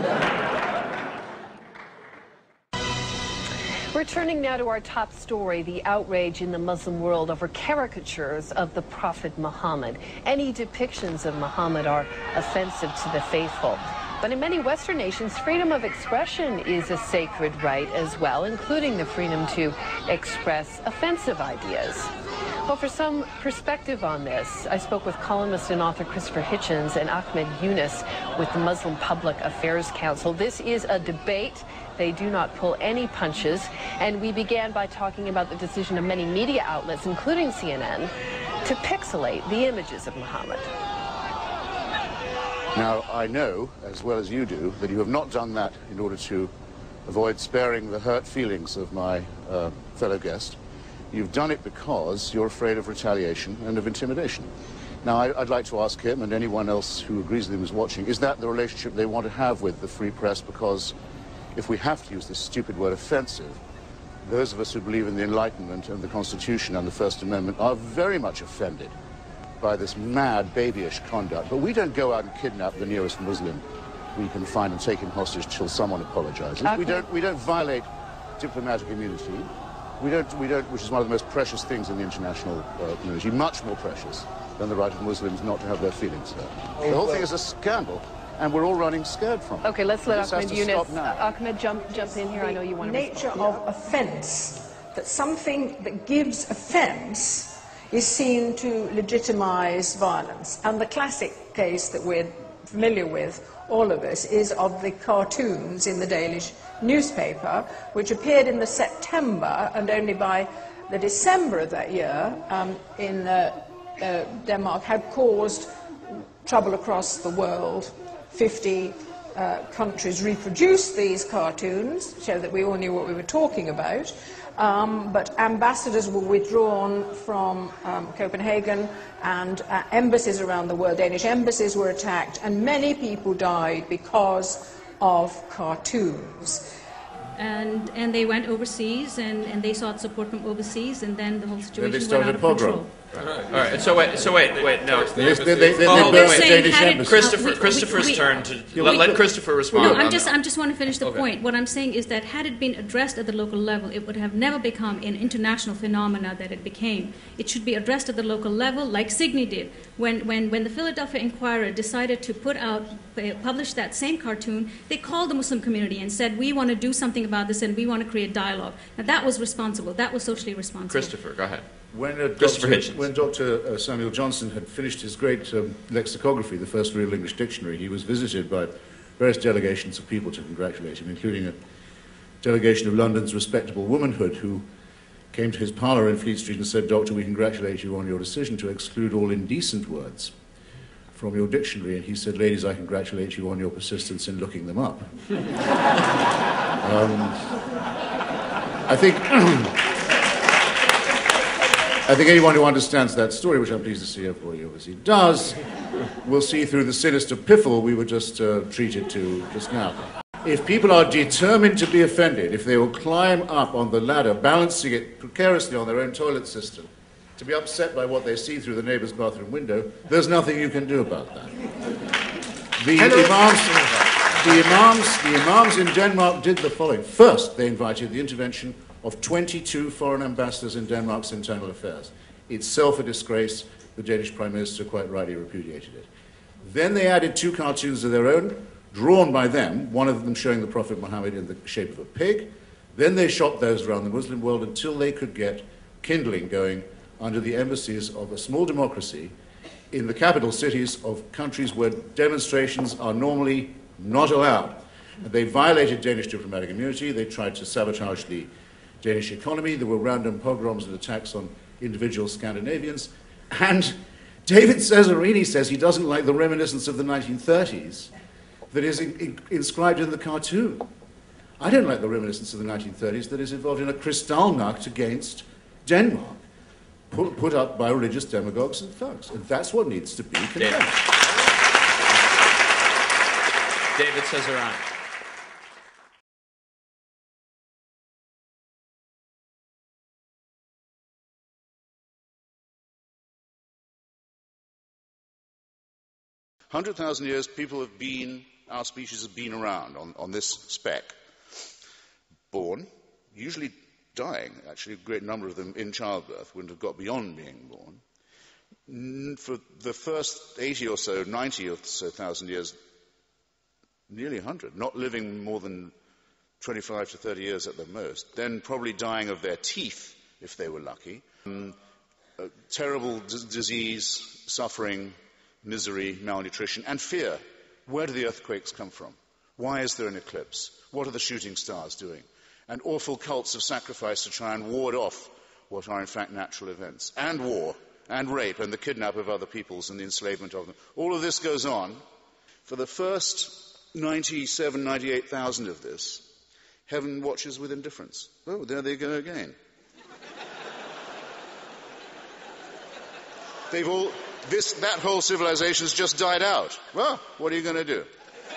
Returning now to our top story, the outrage in the Muslim world over caricatures of the Prophet Muhammad. Any depictions of Muhammad are offensive to the faithful. But in many Western nations, freedom of expression is a sacred right as well, including the freedom to express offensive ideas. Well, for some perspective on this, I spoke with columnist and author Christopher Hitchens and Ahmed Yunus with the Muslim Public Affairs Council. This is a debate. They do not pull any punches. And we began by talking about the decision of many media outlets, including C N N, to pixelate the images of Muhammad. Now, I know, as well as you do, that you have not done that in order to avoid sparing the hurt feelings of my uh, fellow guest. You've done it because you're afraid of retaliation and of intimidation. Now, I, I'd like to ask him and anyone else who agrees with him is watching, is that the relationship they want to have with the free press? Because if we have to use this stupid word offensive, those of us who believe in the Enlightenment and the Constitution and the First Amendment are very much offended by this mad, babyish conduct. But we don't go out and kidnap the nearest Muslim we can find and take him hostage till someone apologizes. Okay. We don't, we don't violate diplomatic immunity. We don't, we don't, which is one of the most precious things in the international uh, community, much more precious than the right of Muslims not to have their feelings hurt. The whole thing is a scandal, and we're all running scared from it. Okay, let's let This has Ahmed to Yunus. stop now. Ahmed, jump, jump in here. I know you want to nature respond. of offence, that something that gives offence is seen to legitimise violence. And the classic case that we're familiar with, all of us, is of the cartoons in the Danish newspaper, which appeared in the September, and only by the December of that year um, in uh, uh, Denmark had caused trouble across the world. fifty uh, countries reproduced these cartoons, so that we all knew what we were talking about. Um, but ambassadors were withdrawn from um, Copenhagen, and uh, embassies around the world, Danish embassies were attacked, and many people died because of cartoons. And, and they went overseas, and, and they sought support from overseas, and then the whole situation they went started out of a pogrom. control. All right. All right. So wait. So wait. Wait. No. They, they, they, they, Oh, they we're saying Danish had it- embassy. Christopher- Christopher, we- Christopher's we- turn to we- let, we- let Christopher respond. No, on I'm just, that. I'm just want to finish the Okay. point. What I'm saying is that had it been addressed at the local level, it would have never become an international phenomena that it became. It should be addressed at the local level, like Signy did. When, when, when the Philadelphia Inquirer decided to put out, uh, publish that same cartoon, they called the Muslim community and said, we want to do something about this and we want to create dialogue. Now that was responsible. That was socially responsible. Christopher, go ahead. When, uh, Christopher Doctor Hitchens. when Doctor Uh, Samuel Johnson had finished his great um, lexicography, the first real English dictionary, he was visited by various delegations of people to congratulate him, including a delegation of London's respectable womanhood who came to his parlour in Fleet Street and said, Doctor, we congratulate you on your decision to exclude all indecent words from your dictionary. And he said, ladies, I congratulate you on your persistence in looking them up. um, I think... I think anyone who understands that story, which I'm pleased to see everybody obviously does, will see through the sinister piffle we were just uh, treated to just now. If people are determined to be offended, if they will climb up on the ladder, balancing it precariously on their own toilet system, to be upset by what they see through the neighbour's bathroom window, there's nothing you can do about that. The imams, the imams, the imams in Denmark did the following. First, they invited the intervention of twenty-two foreign ambassadors in Denmark's internal affairs. Itself a disgrace. The Danish Prime Minister quite rightly repudiated it. Then they added two cartoons of their own, drawn by them, one of them showing the Prophet Muhammad in the shape of a pig. Then they shot those around the Muslim world until they could get kindling going under the embassies of a small democracy in the capital cities of countries where demonstrations are normally not allowed. And they violated Danish diplomatic immunity. They tried to sabotage the Danish economy. There were random pogroms and attacks on individual Scandinavians. And David Cesarini says he doesn't like the reminiscence of the nineteen thirties that is in, in, inscribed in the cartoon. I don't like the reminiscence of the nineteen thirties that is involved in a Kristallnacht against Denmark, put, put up by religious demagogues and thugs. And that's what needs to be condemned. David, David Cesarini. one hundred thousand years, people have been, our species has been around on, on this speck. Born, usually dying, actually a great number of them in childbirth wouldn't have got beyond being born. For the first eighty or so, ninety or so thousand years, nearly one hundred, not living more than twenty-five to thirty years at the most, then probably dying of their teeth, if they were lucky. Um, uh, terrible d- disease, suffering, misery, malnutrition, and fear. Where do the earthquakes come from? Why is there an eclipse? What are the shooting stars doing? And awful cults of sacrifice to try and ward off what are in fact natural events. And war, and rape, and the kidnap of other peoples and the enslavement of them. All of this goes on. For the first ninety-seven, ninety-eight thousand of this, heaven watches with indifference. Oh, there they go again. They've all... This, that whole civilization has just died out. Well, what are you going to do?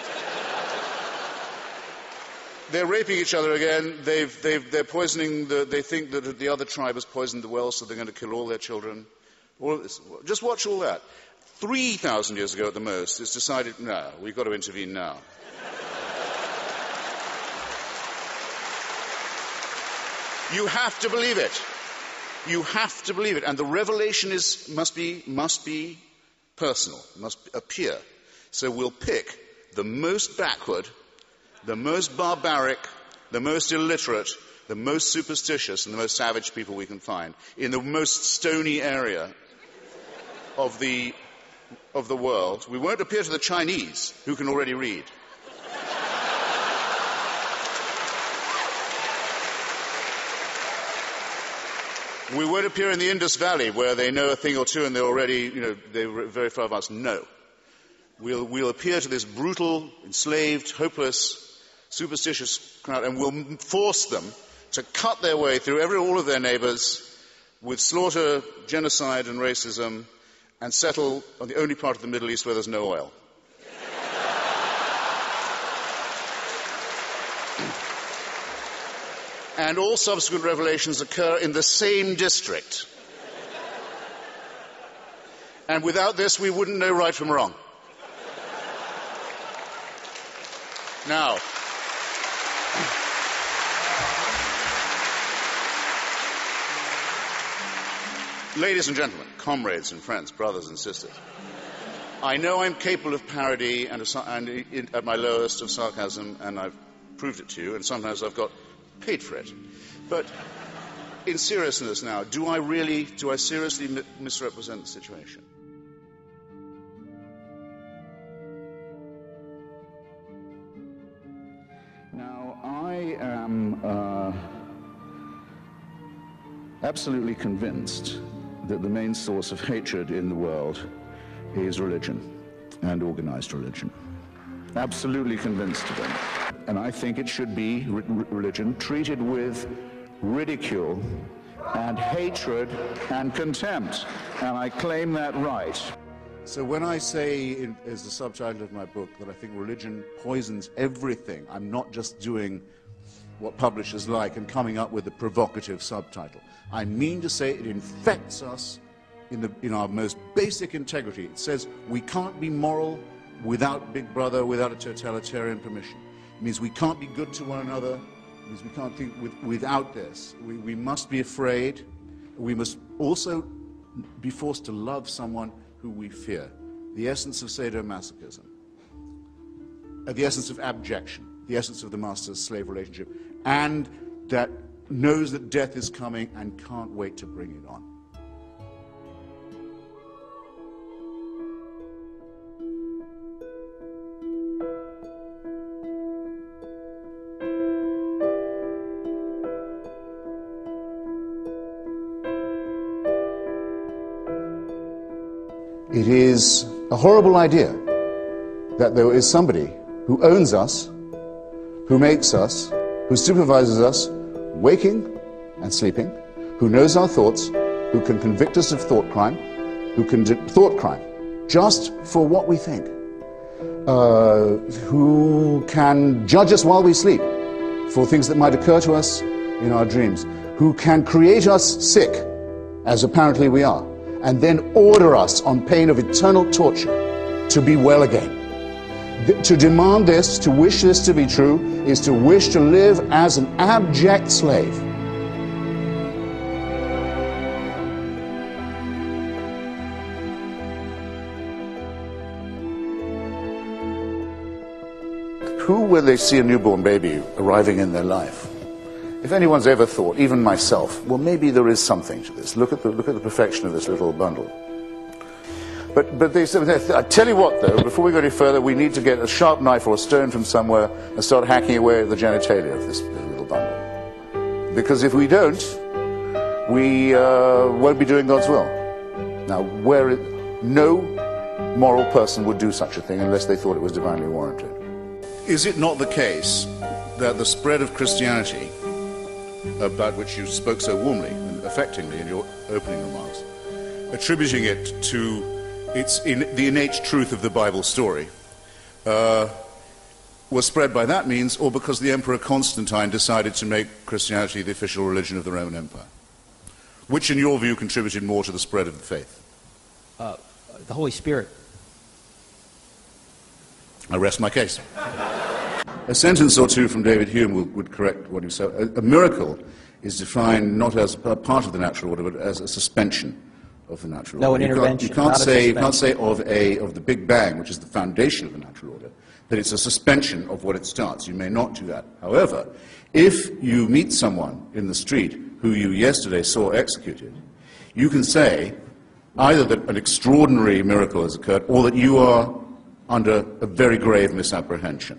They're raping each other again. They've, they've, they're poisoning the, they think that the other tribe has poisoned the well, so they're going to kill all their children. All of this. Just watch all that. three thousand years ago at the most, it's decided, no, we've got to intervene now. You have to believe it. You have to believe it. And the revelation is, must be, must be personal, must appear. So we'll pick the most backward, the most barbaric, the most illiterate, the most superstitious, and the most savage people we can find in the most stony area of the, of the world. We won't appear to the Chinese, who can already read. We won't appear in the Indus Valley, where they know a thing or two and they're already, you know, they're very far advanced. No. We'll, we'll appear to this brutal, enslaved, hopeless, superstitious crowd, and we'll force them to cut their way through every, all of their neighbors with slaughter, genocide, and racism, and settle on the only part of the Middle East where there's no oil. And all subsequent revelations occur in the same district. And without this, we wouldn't know right from wrong. Now, ladies and gentlemen, comrades and friends, brothers and sisters, I know I'm capable of parody and, of, and in, at my lowest of sarcasm, and I've proved it to you, and sometimes I've got paid for it. But in seriousness now, do I really, do I seriously mi- misrepresent the situation? Now, I am uh, absolutely convinced that the main source of hatred in the world is religion and organized religion. Absolutely convinced of it. And I think it should be, re- religion, treated with ridicule and hatred and contempt. And I claim that right. So when I say, in, as the subtitle of my book, that I think religion poisons everything, I'm not just doing what publishers like and coming up with a provocative subtitle. I mean to say it infects us in, the, in our most basic integrity. It says we can't be moral without Big Brother, without a totalitarian permission. It means we can't be good to one another. It means we can't think with, without this. We, we must be afraid. We must also be forced to love someone who we fear. The essence of sadomasochism. Uh, the essence of abjection. The essence of the master-slave relationship. And that knows that death is coming and can't wait to bring it on. It is a horrible idea that there is somebody who owns us, who makes us, who supervises us, waking and sleeping, who knows our thoughts, who can convict us of thought crime, who can do thought crime, just for what we think, uh, who can judge us while we sleep for things that might occur to us in our dreams, who can create us sick, as apparently we are, and then order us on pain of eternal torture to be well again. Th- to demand this, to wish this to be true, is to wish to live as an abject slave. Who, when they see a newborn baby arriving in their life, if anyone's ever thought, even myself, well, maybe there is something to this. Look at the, look at the perfection of this little bundle. But, but they said, I tell you what, though, before we go any further, we need to get a sharp knife or a stone from somewhere and start hacking away at the genitalia of this little bundle. Because if we don't, we uh, won't be doing God's will. Now, where it, no moral person would do such a thing unless they thought it was divinely warranted. Is it not the case that the spread of Christianity, about which you spoke so warmly and affectingly in your opening remarks, attributing it to its in, the innate truth of the Bible story, uh, was spread by that means, or because the Emperor Constantine decided to make Christianity the official religion of the Roman Empire? Which, in your view, contributed more to the spread of the faith? Uh, the Holy Spirit. I rest my case. A sentence or two from David Hume would, would correct what you said. A, a miracle is defined not as a part of the natural order, but as a suspension of the natural no, order. An you intervention, can't, you can't not say a you can't say of a of the Big Bang, which is the foundation of the natural order, that it's a suspension of what it starts. You may not do that. However, if you meet someone in the street who you yesterday saw executed, you can say either that an extraordinary miracle has occurred, or that you are under a very grave misapprehension.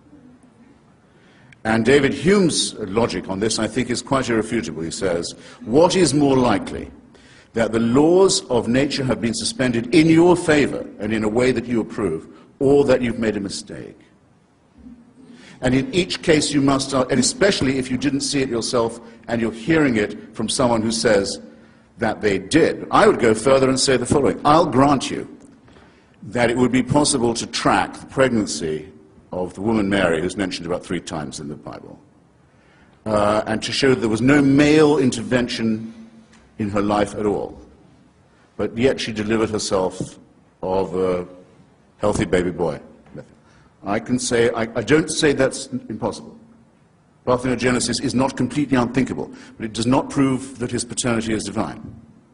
And David Hume's logic on this, I think, is quite irrefutable. He says, what is more likely, that the laws of nature have been suspended in your favor and in a way that you approve, or that you've made a mistake? And in each case you must, and especially if you didn't see it yourself and you're hearing it from someone who says that they did, I would go further and say the following. I'll grant you that it would be possible to track the pregnancy of the woman Mary, who's mentioned about three times in the Bible, uh, and to show that there was no male intervention in her life at all, but yet she delivered herself of a healthy baby boy. I can say, I, I don't say that's impossible. Parthenogenesis is not completely unthinkable, but it does not prove that his paternity is divine.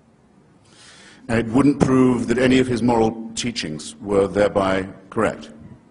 And it wouldn't prove that any of his moral teachings were thereby correct.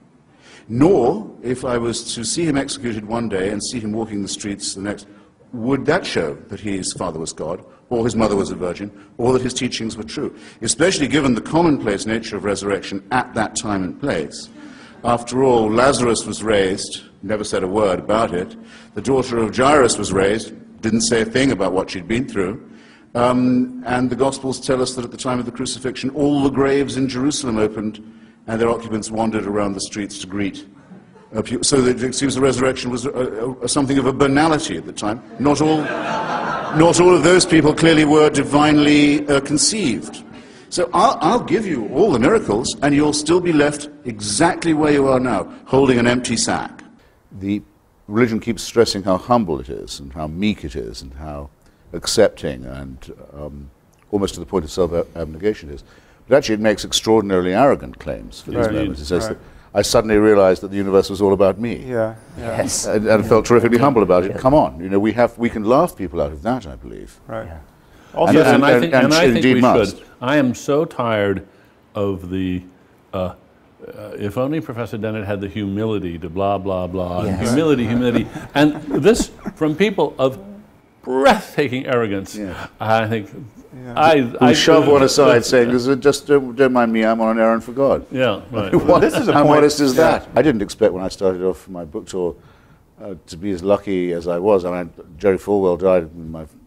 Nor, if I was to see him executed one day and see him walking the streets the next, would that show that his father was God, or his mother was a virgin, or that his teachings were true, especially given the commonplace nature of resurrection at that time and place. After all, Lazarus was raised, never said a word about it. The daughter of Jairus was raised, didn't say a thing about what she'd been through. Um, and the Gospels tell us that at the time of the crucifixion, all the graves in Jerusalem opened, and their occupants wandered around the streets to greet. Uh, so that it seems the resurrection was uh, uh, something of a banality at the time. Not all, not all of those people clearly were divinely uh, conceived. So I'll, I'll give you all the miracles, and you'll still be left exactly where you are now, holding an empty sack. The religion keeps stressing how humble it is, and how meek it is, and how accepting, and um, almost to the point of self-abnegation it is. But actually it makes extraordinarily arrogant claims for these right. moments. It says right. that I suddenly realized that the universe was all about me. Yeah. yeah. Yes. And, and felt terrifically humble about it. Come on, you know, we have we can laugh people out of that, I believe. Right. Yeah. Also, and, and, and I think, and, and I think we must. should. I am so tired of the, uh, uh, if only Professor Dennett had the humility to blah, blah, blah, yes. and humility, humility, and this from people of breathtaking arrogance. Yeah. I think yeah. I, Who I shove one aside saying, just don't, don't mind me, I'm on an errand for God. Yeah, right. What, this is a how point, modest is yeah. that? I didn't expect when I started off my book tour uh, to be as lucky as I was. I mean, Jerry Falwell died in my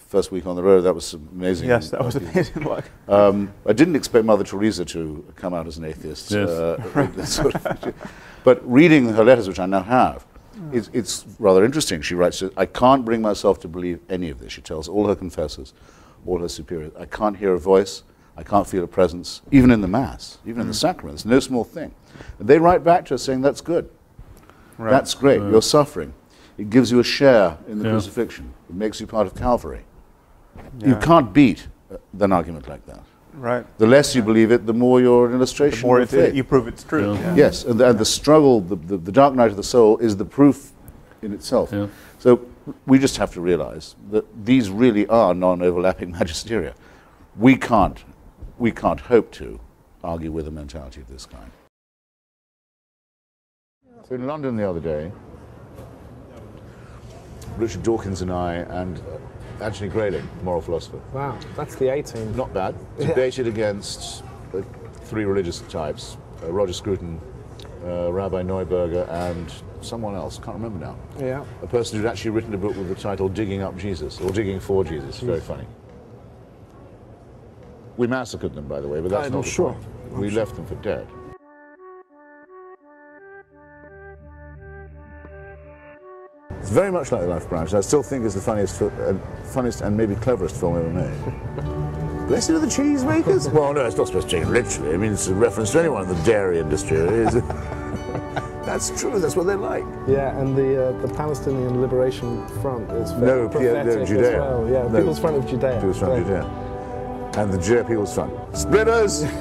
first week on the road. That was amazing. Yes, that was amazing work. Um, I didn't expect Mother Teresa to come out as an atheist. Yes. Uh, sort of, but reading her letters, which I now have, it's, it's rather interesting. She writes, I can't bring myself to believe any of this. She tells all her confessors, all her superiors, I can't hear a voice, I can't feel a presence, even in the Mass, even mm. in the sacraments, no small thing. And they write back to her saying, that's good. Right. That's great, right. You're suffering. It gives you a share in the yeah. crucifixion. It makes you part of Calvary. Yeah. You can't beat uh, an argument like that. Right. The less you believe it, the more you're an illustration the more of it, faith. You prove it's true. Yeah. Yeah. Yes, and the, and the struggle, the, the, the dark night of the soul is the proof in itself. Yeah. So we just have to realize that these really are non-overlapping magisteria. We can't, we can't hope to argue with a mentality of this kind. So in London the other day, Richard Dawkins and I and uh, Anthony Grayling, moral philosopher. Wow, that's the A-team. Not bad. Yeah. Debated against uh, three religious types, uh, Roger Scruton, uh, Rabbi Neuberger, and someone else, can't remember now. Yeah. A person who'd actually written a book with the title Digging Up Jesus, or Digging for Jesus. Jeez. Very funny. We massacred them, by the way, but that's I'm not the sure. point. I'm we sure. left them for dead. It's very much like The Life of Brian, which I still think is the funniest, uh, funniest and maybe cleverest film ever made. Blessed are the cheesemakers? Well, no, it's not supposed to take it literally. I mean, it's a reference to anyone in the dairy industry. It is. That's true. That's what they like. Yeah, and the uh, the Palestinian Liberation Front is very no, prophetic no, Judea. as well. Yeah, no, People's Front of Judea. People's Front of right. Judea. And the Judea People's Front. Splitters! yeah.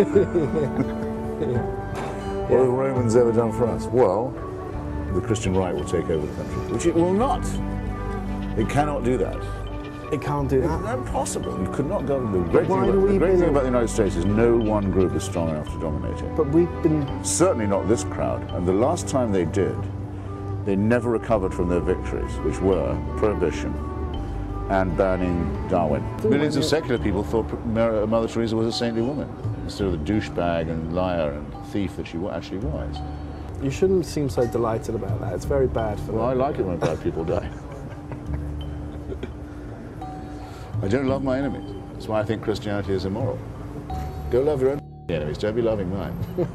What have the Romans ever done for us? Well, the Christian right will take over the country, which it will not. It cannot do that. It can't do that? It's impossible. You could not govern. The great, Why thing, do about, we the great been thing about the United States is no one group is strong enough to dominate it. But we've been... Certainly not this crowd. And the last time they did, they never recovered from their victories, which were prohibition and banning Darwin. Millions of secular people thought Mother Teresa was a saintly woman, instead of the douchebag and liar and thief that she actually was. You shouldn't seem so delighted about that. It's very bad for Well, them. I like it when bad people die. I don't love my enemies. That's why I think Christianity is immoral. Go love your own enemies, don't be loving mine.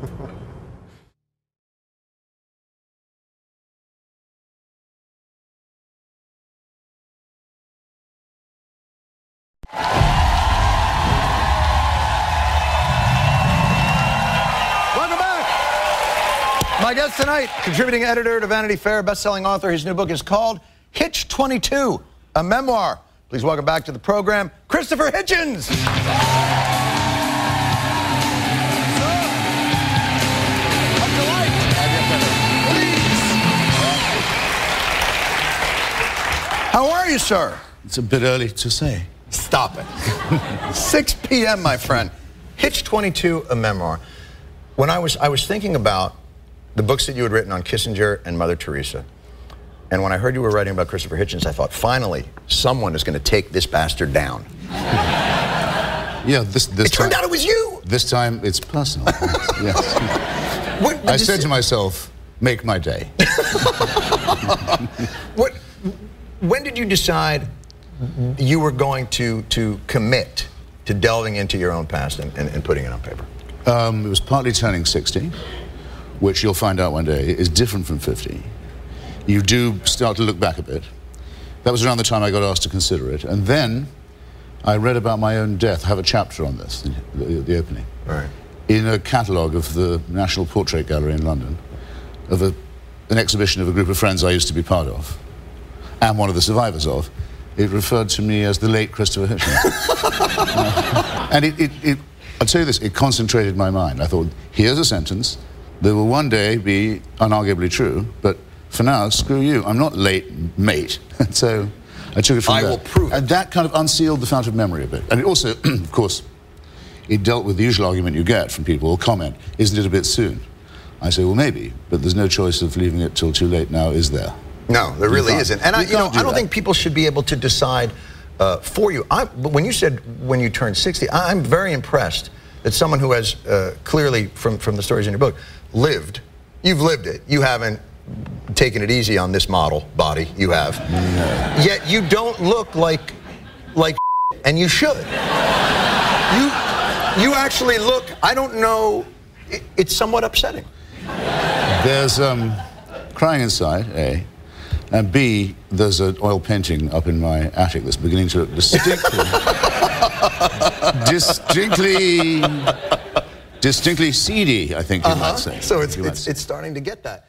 Welcome back! My guest tonight, contributing editor to Vanity Fair, best-selling author. His new book is called Hitch twenty-two, a memoir. Please welcome back to the program, Christopher Hitchens. How are you, sir? It's a bit early to say. Stop it. six p m, my friend. Hitch twenty-two, a memoir. When I was, I was thinking about the books that you had written on Kissinger and Mother Teresa, and when I heard you were writing about Christopher Hitchens, I thought, finally, someone is going to take this bastard down. Yeah, this, this It turned time, out it was you! This time, it's personal. Yes. What, I said to myself, make my day. what, when did you decide you were going to, to commit to delving into your own past and, and, and putting it on paper? Um, it was partly turning sixty, which you'll find out one day is different from fifty. You do start to look back a bit. That was around the time I got asked to consider it. And then I read about my own death. I have a chapter on this, the, the opening. Right. In a catalogue of the National Portrait Gallery in London, of a, an exhibition of a group of friends I used to be part of, and one of the survivors of, it referred to me as the late Christopher Hitchens. uh, and it, it, it, I'll tell you this, it concentrated my mind. I thought, here's a sentence that will one day be unarguably true, but for now, screw you. I'm not late, mate. And so I took it from I there. will prove it. And that kind of unsealed the fountain of memory a bit. And it also, of course, it dealt with the usual argument you get from people, or comment, isn't it a bit soon? I say, well, maybe, but there's no choice of leaving it till too late now, is there? No, there really isn't. And I, You you know, can't do I don't that. think people should be able to decide uh, for you. I, but when you said when you turned sixty, I, I'm very impressed that someone who has uh, clearly, from, from the stories in your book, lived, you've lived it. You haven't taken it easy on this model body, you have. No. Yet you don't look like like and you should. You, you actually look, I don't know, it, it's somewhat upsetting. There's um, crying inside, A. And B, there's an oil painting up in my attic that's beginning to look distinctly, distinctly, distinctly seedy, I think you Uh-huh. might say. So it's, You might it's, say. it's starting to get that.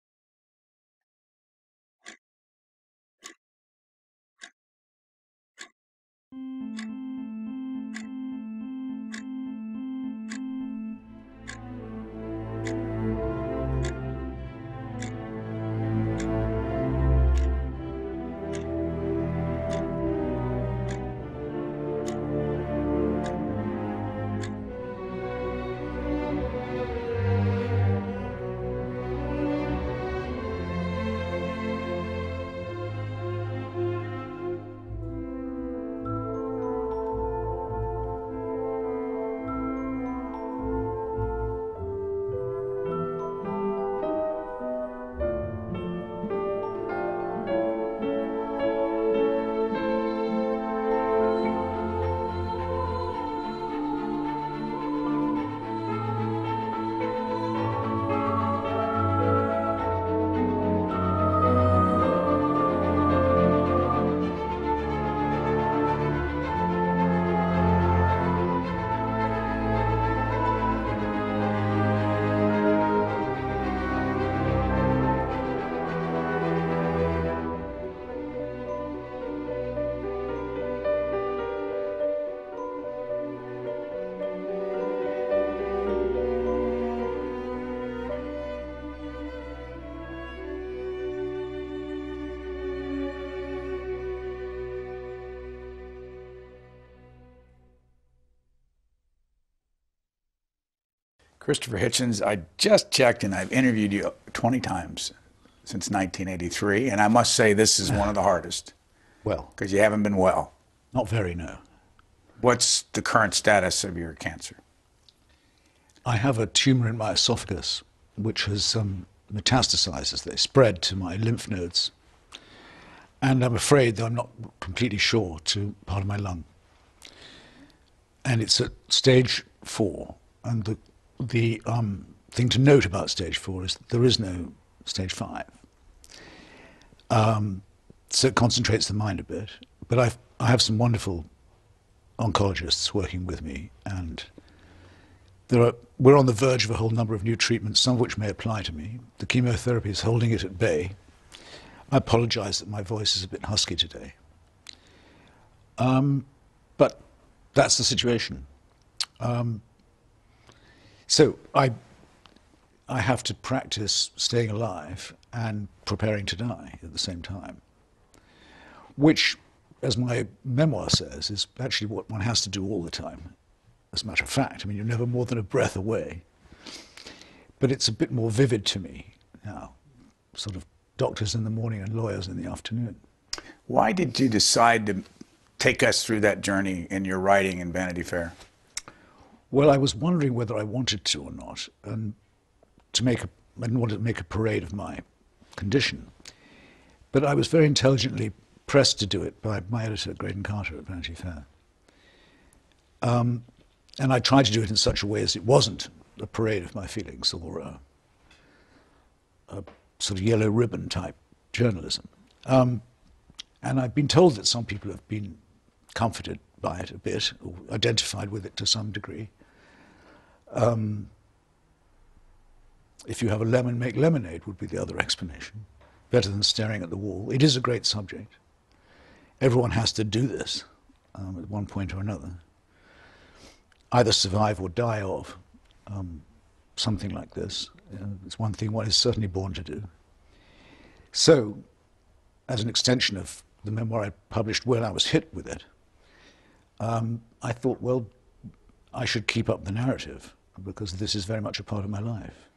Christopher Hitchens, I just checked and I've interviewed you twenty times since nineteen eighty-three, and I must say this is one of the hardest. Well. Because you haven't been well. Not very, no. What's the current status of your cancer? I have a tumor in my esophagus, which has um, metastasized as they spread to my lymph nodes. And I'm afraid, though I'm not completely sure, to part of my lung. And it's at stage four. And the, the um, thing to note about stage four is that there is no stage five. Um, so it concentrates the mind a bit. But I've, I have some wonderful oncologists working with me, and there are, we're on the verge of a whole number of new treatments, some of which may apply to me. The chemotherapy is holding it at bay. I apologize that my voice is a bit husky today. Um, but that's the situation. Um, so I, I have to practice staying alive and preparing to die at the same time, which, as my memoir says, is actually what one has to do all the time. As a matter of fact, I mean, you're never more than a breath away. But it's a bit more vivid to me now, sort of doctors in the morning and lawyers in the afternoon. Why did you decide to take us through that journey in your writing in Vanity Fair? Well, I was wondering whether I wanted to or not, and to make a, I didn't want to make a parade of my condition. But I was very intelligently pressed to do it by my editor, Graydon Carter, at Vanity Fair. Um, and I tried to do it in such a way as it wasn't a parade of my feelings or a, a sort of yellow ribbon type journalism. Um, and I've been told that some people have been comforted by it a bit, or identified with it to some degree. Um, if you have a lemon, make lemonade would be the other explanation. Better than staring at the wall. It is a great subject. Everyone has to do this um, at one point or another. Either survive or die of um, something like this. Uh, it's one thing one is certainly born to do. So, as an extension of the memoir I published when I was hit with it, um, I thought, well, I should keep up the narrative because this is very much a part of my life.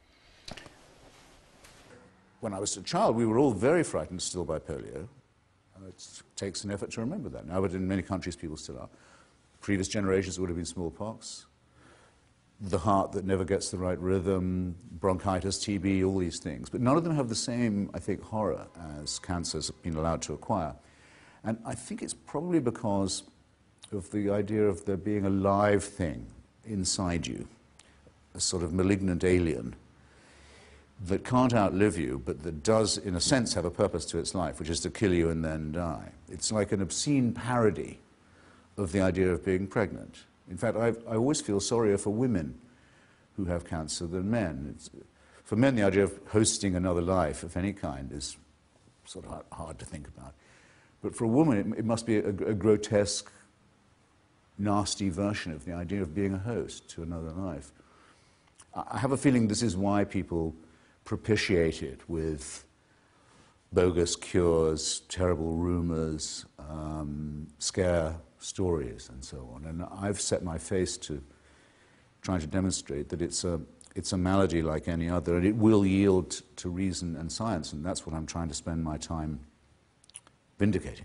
When I was a child, we were all very frightened still by polio. Uh, it takes an effort to remember that now, but in many countries people still are. Previous generations it would have been smallpox, the heart that never gets the right rhythm, bronchitis, T B, all these things. But none of them have the same, I think, horror as cancers have been allowed to acquire. And I think it's probably because of the idea of there being a live thing inside you, a sort of malignant alien that can't outlive you, but that does, in a sense, have a purpose to its life, which is to kill you and then die. It's like an obscene parody of the idea of being pregnant. In fact, I've, I always feel sorrier for women who have cancer than men. It's, for men, the idea of hosting another life of any kind is sort of hard to think about. But for a woman, it, it must be a, a grotesque, nasty version of the idea of being a host to another life. I have a feeling this is why people propitiate it with bogus cures, terrible rumors, um, scare stories, and so on. And I've set my face to trying to demonstrate that it's a, it's a malady like any other, and it will yield to reason and science, and that's what I'm trying to spend my time vindicating.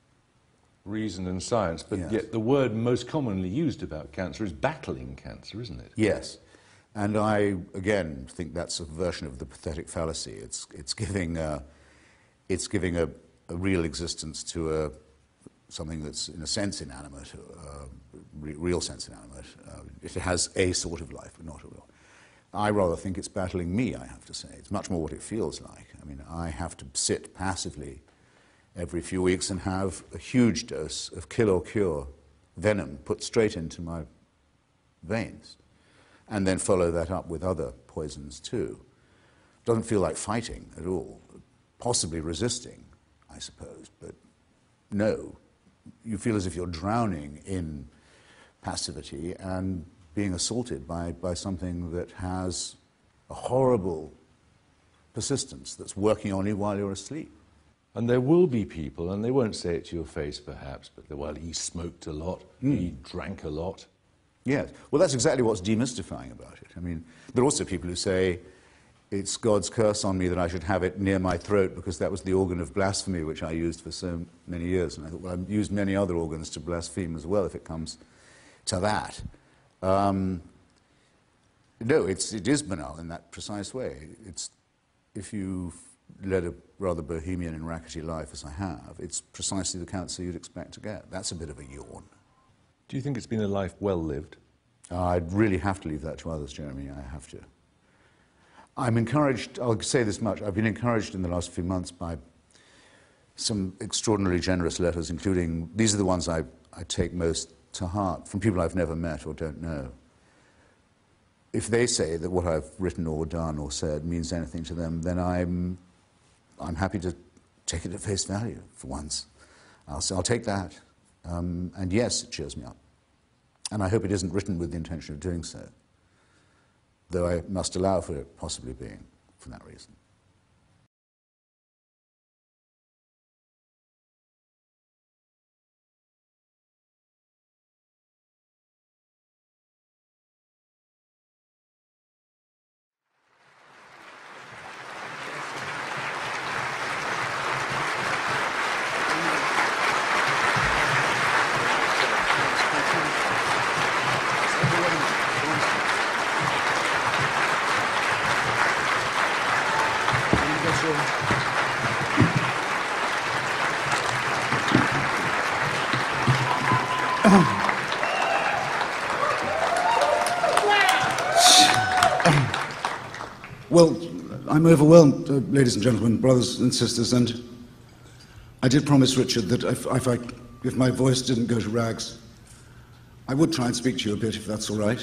Reason and science, but yes. Yet the word most commonly used about cancer is battling cancer, isn't it? Yes. And I, again, think that's a version of the pathetic fallacy. It's, it's giving, uh, it's giving a, a real existence to a, something that's, in a sense, inanimate, uh, re real sense inanimate. Uh, it has a sort of life, but not a real. I rather think it's battling me, I have to say. It's much more what it feels like. I mean, I have to sit passively every few weeks and have a huge dose of kill or cure venom put straight into my veins, and then follow that up with other poisons too. Doesn't feel like fighting at all. Possibly resisting, I suppose, but no. You feel as if you're drowning in passivity and being assaulted by, by something that has a horrible persistence that's working on you while you're asleep. And there will be people, and they won't say it to your face perhaps, but well, he smoked a lot, mm. he drank a lot. Yes. Well, that's exactly what's demystifying about it. I mean, there are also people who say, it's God's curse on me that I should have it near my throat because that was the organ of blasphemy which I used for so many years. And I thought, well, I've used many other organs to blaspheme as well if it comes to that. Um, no, it's, it is banal in that precise way. It's, if you've led a rather bohemian and rackety life as I have, it's precisely the cancer you'd expect to get. That's a bit of a yawn. Do you think it's been a life well lived? Uh, I'd really have to leave that to others, Jeremy. I have to. I'm encouraged, I'll say this much, I've been encouraged in the last few months by some extraordinarily generous letters, including, these are the ones I, I take most to heart, from people I've never met or don't know. If they say that what I've written or done or said means anything to them, then I'm, I'm happy to take it at face value for once. I'll, I'll take that. Um, and yes, it cheers me up. And I hope it isn't written with the intention of doing so, though I must allow for it possibly being for that reason. Well, I'm overwhelmed, uh, ladies and gentlemen, brothers and sisters, and I did promise Richard that if, if, I, if my voice didn't go to rags, I would try and speak to you a bit, if that's all right.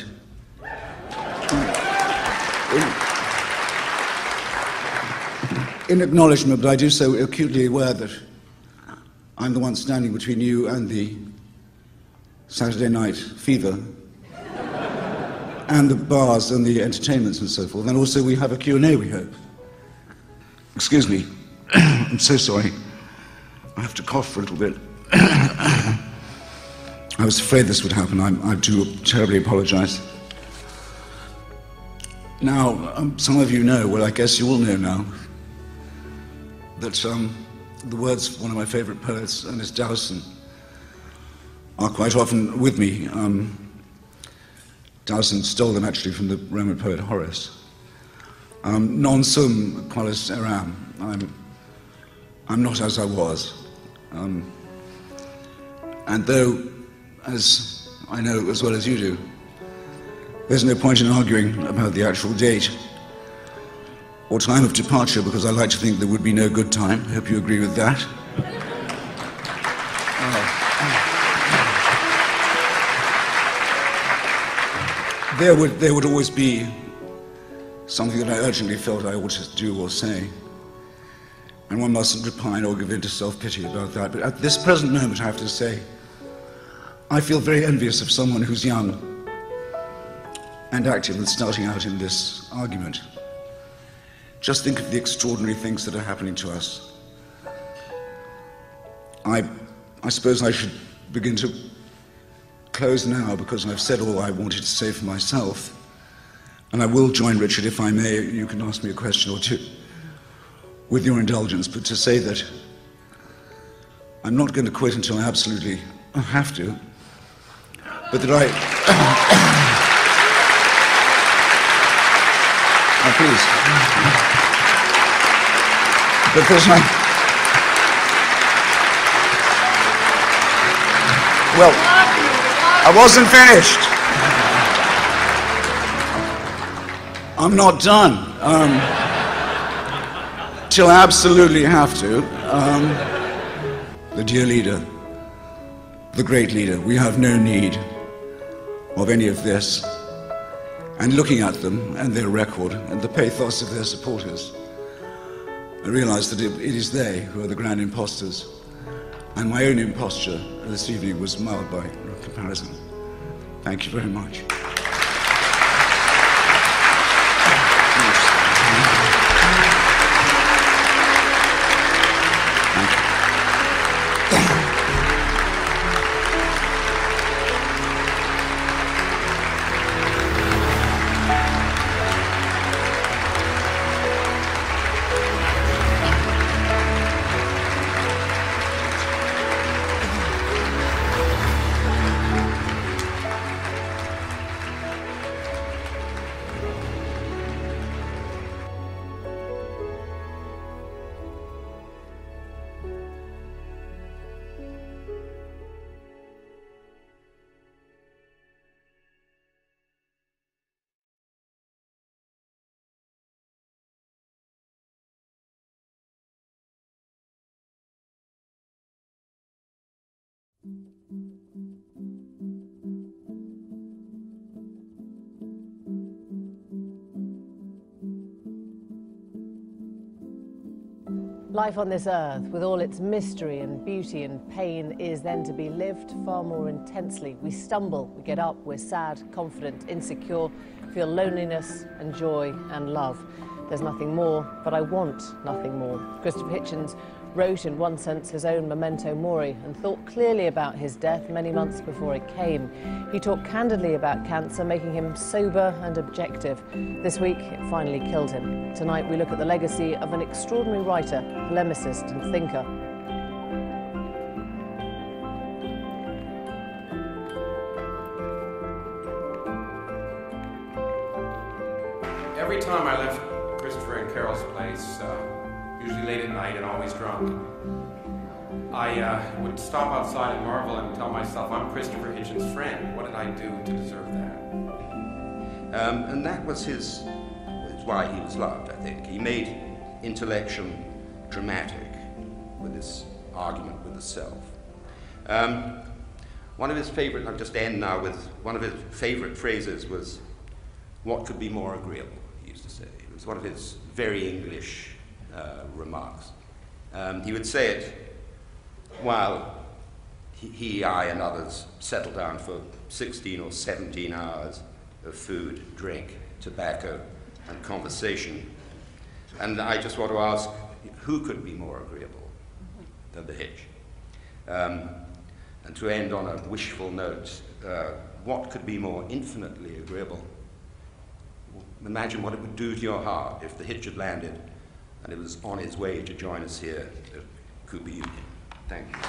In, in acknowledgement, but I do so acutely aware that I'm the one standing between you and the Saturday night fever, and the bars and the entertainments and so forth. And also we have a Q and A, we hope. Excuse me. I'm so sorry. I have to cough for a little bit. I was afraid this would happen. I'm, I do terribly apologize. Now, um, some of you know, well, I guess you all know now, that um, the words of one of my favorite poets, Ernest Dowson, are quite often with me. Um, Dowson stole them actually from the Roman poet Horace. Um, non sum qualis eram. I'm, I'm not as I was. Um, and though as I know as well as you do, there's no point in arguing about the actual date or time of departure, because I like to think there would be no good time. I hope you agree with that. Uh, there would, there would always be something that I urgently felt I ought to do or say. And one mustn't repine or give in to self-pity about that. But at this present moment, I have to say, I feel very envious of someone who's young and active and starting out in this argument. Just think of the extraordinary things that are happening to us. I, I suppose I should begin to close now, because I've said all I wanted to say for myself. And I will join Richard, if I may. You can ask me a question or two, with your indulgence, but to say that I'm not going to quit until I absolutely have to, but that I... oh, please. Because I... Well, I wasn't finished. I'm not done. Um, till I absolutely have to. Um, the dear leader, the great leader, we have no need of any of this. And looking at them and their record and the pathos of their supporters, I realized that it, it is they who are the grand impostors. And my own imposture this evening was marred by comparison. Thank you very much. Life on this earth, with all its mystery and beauty and pain, is then to be lived far more intensely. We stumble, we get up, we're sad, confident, insecure, feel loneliness and joy and love. There's nothing more, but I want nothing more. Christopher Hitchens wrote, in one sense, his own memento mori and thought clearly about his death many months before it came. He talked candidly about cancer, making him sober and objective. This week, it finally killed him. Tonight, we look at the legacy of an extraordinary writer, polemicist and thinker. Every time I left Christopher and Carol's place, uh, usually late at night and always drunk, I uh, would stop outside and marvel and tell myself, I'm Christopher Hitchens' friend. What did I do to deserve that? Um, and that was his, was why he was loved, I think. He made intellection dramatic with his argument with the self. Um, one of his favorite, I'll just end now with, one of his favorite phrases was, what could be more agreeable, he used to say. It was one of his very English uh, remarks. Um, he would say it while he, he, I, and others settled down for sixteen or seventeen hours of food, drink, tobacco, and conversation. And I just want to ask, who could be more agreeable than the Hitch? Um, and to end on a wishful note, uh, what could be more infinitely agreeable? Imagine what it would do to your heart if the Hitch had landed and it was on its way to join us here at Cooper Union. Thank you.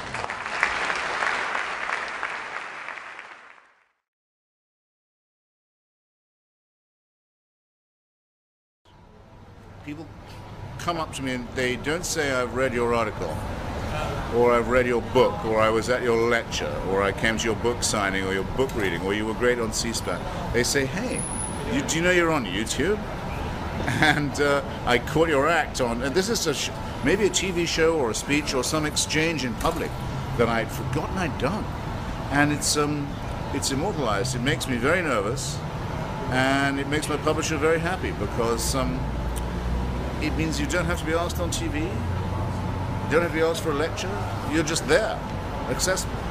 People come up to me and they don't say, I've read your article. or I've read your book, or I was at your lecture, or I came to your book signing, or your book reading, or you were great on C-SPAN, they say, hey, you, do you know you're on YouTube? And uh, I caught your act on, and this is a sh maybe a T V show or a speech or some exchange in public that I'd forgotten I'd done. And it's, um, it's immortalized. It makes me very nervous, and it makes my publisher very happy, because um, it means you don't have to be asked on T V. You don't have to be asked for a lecture. You're just there, accessible.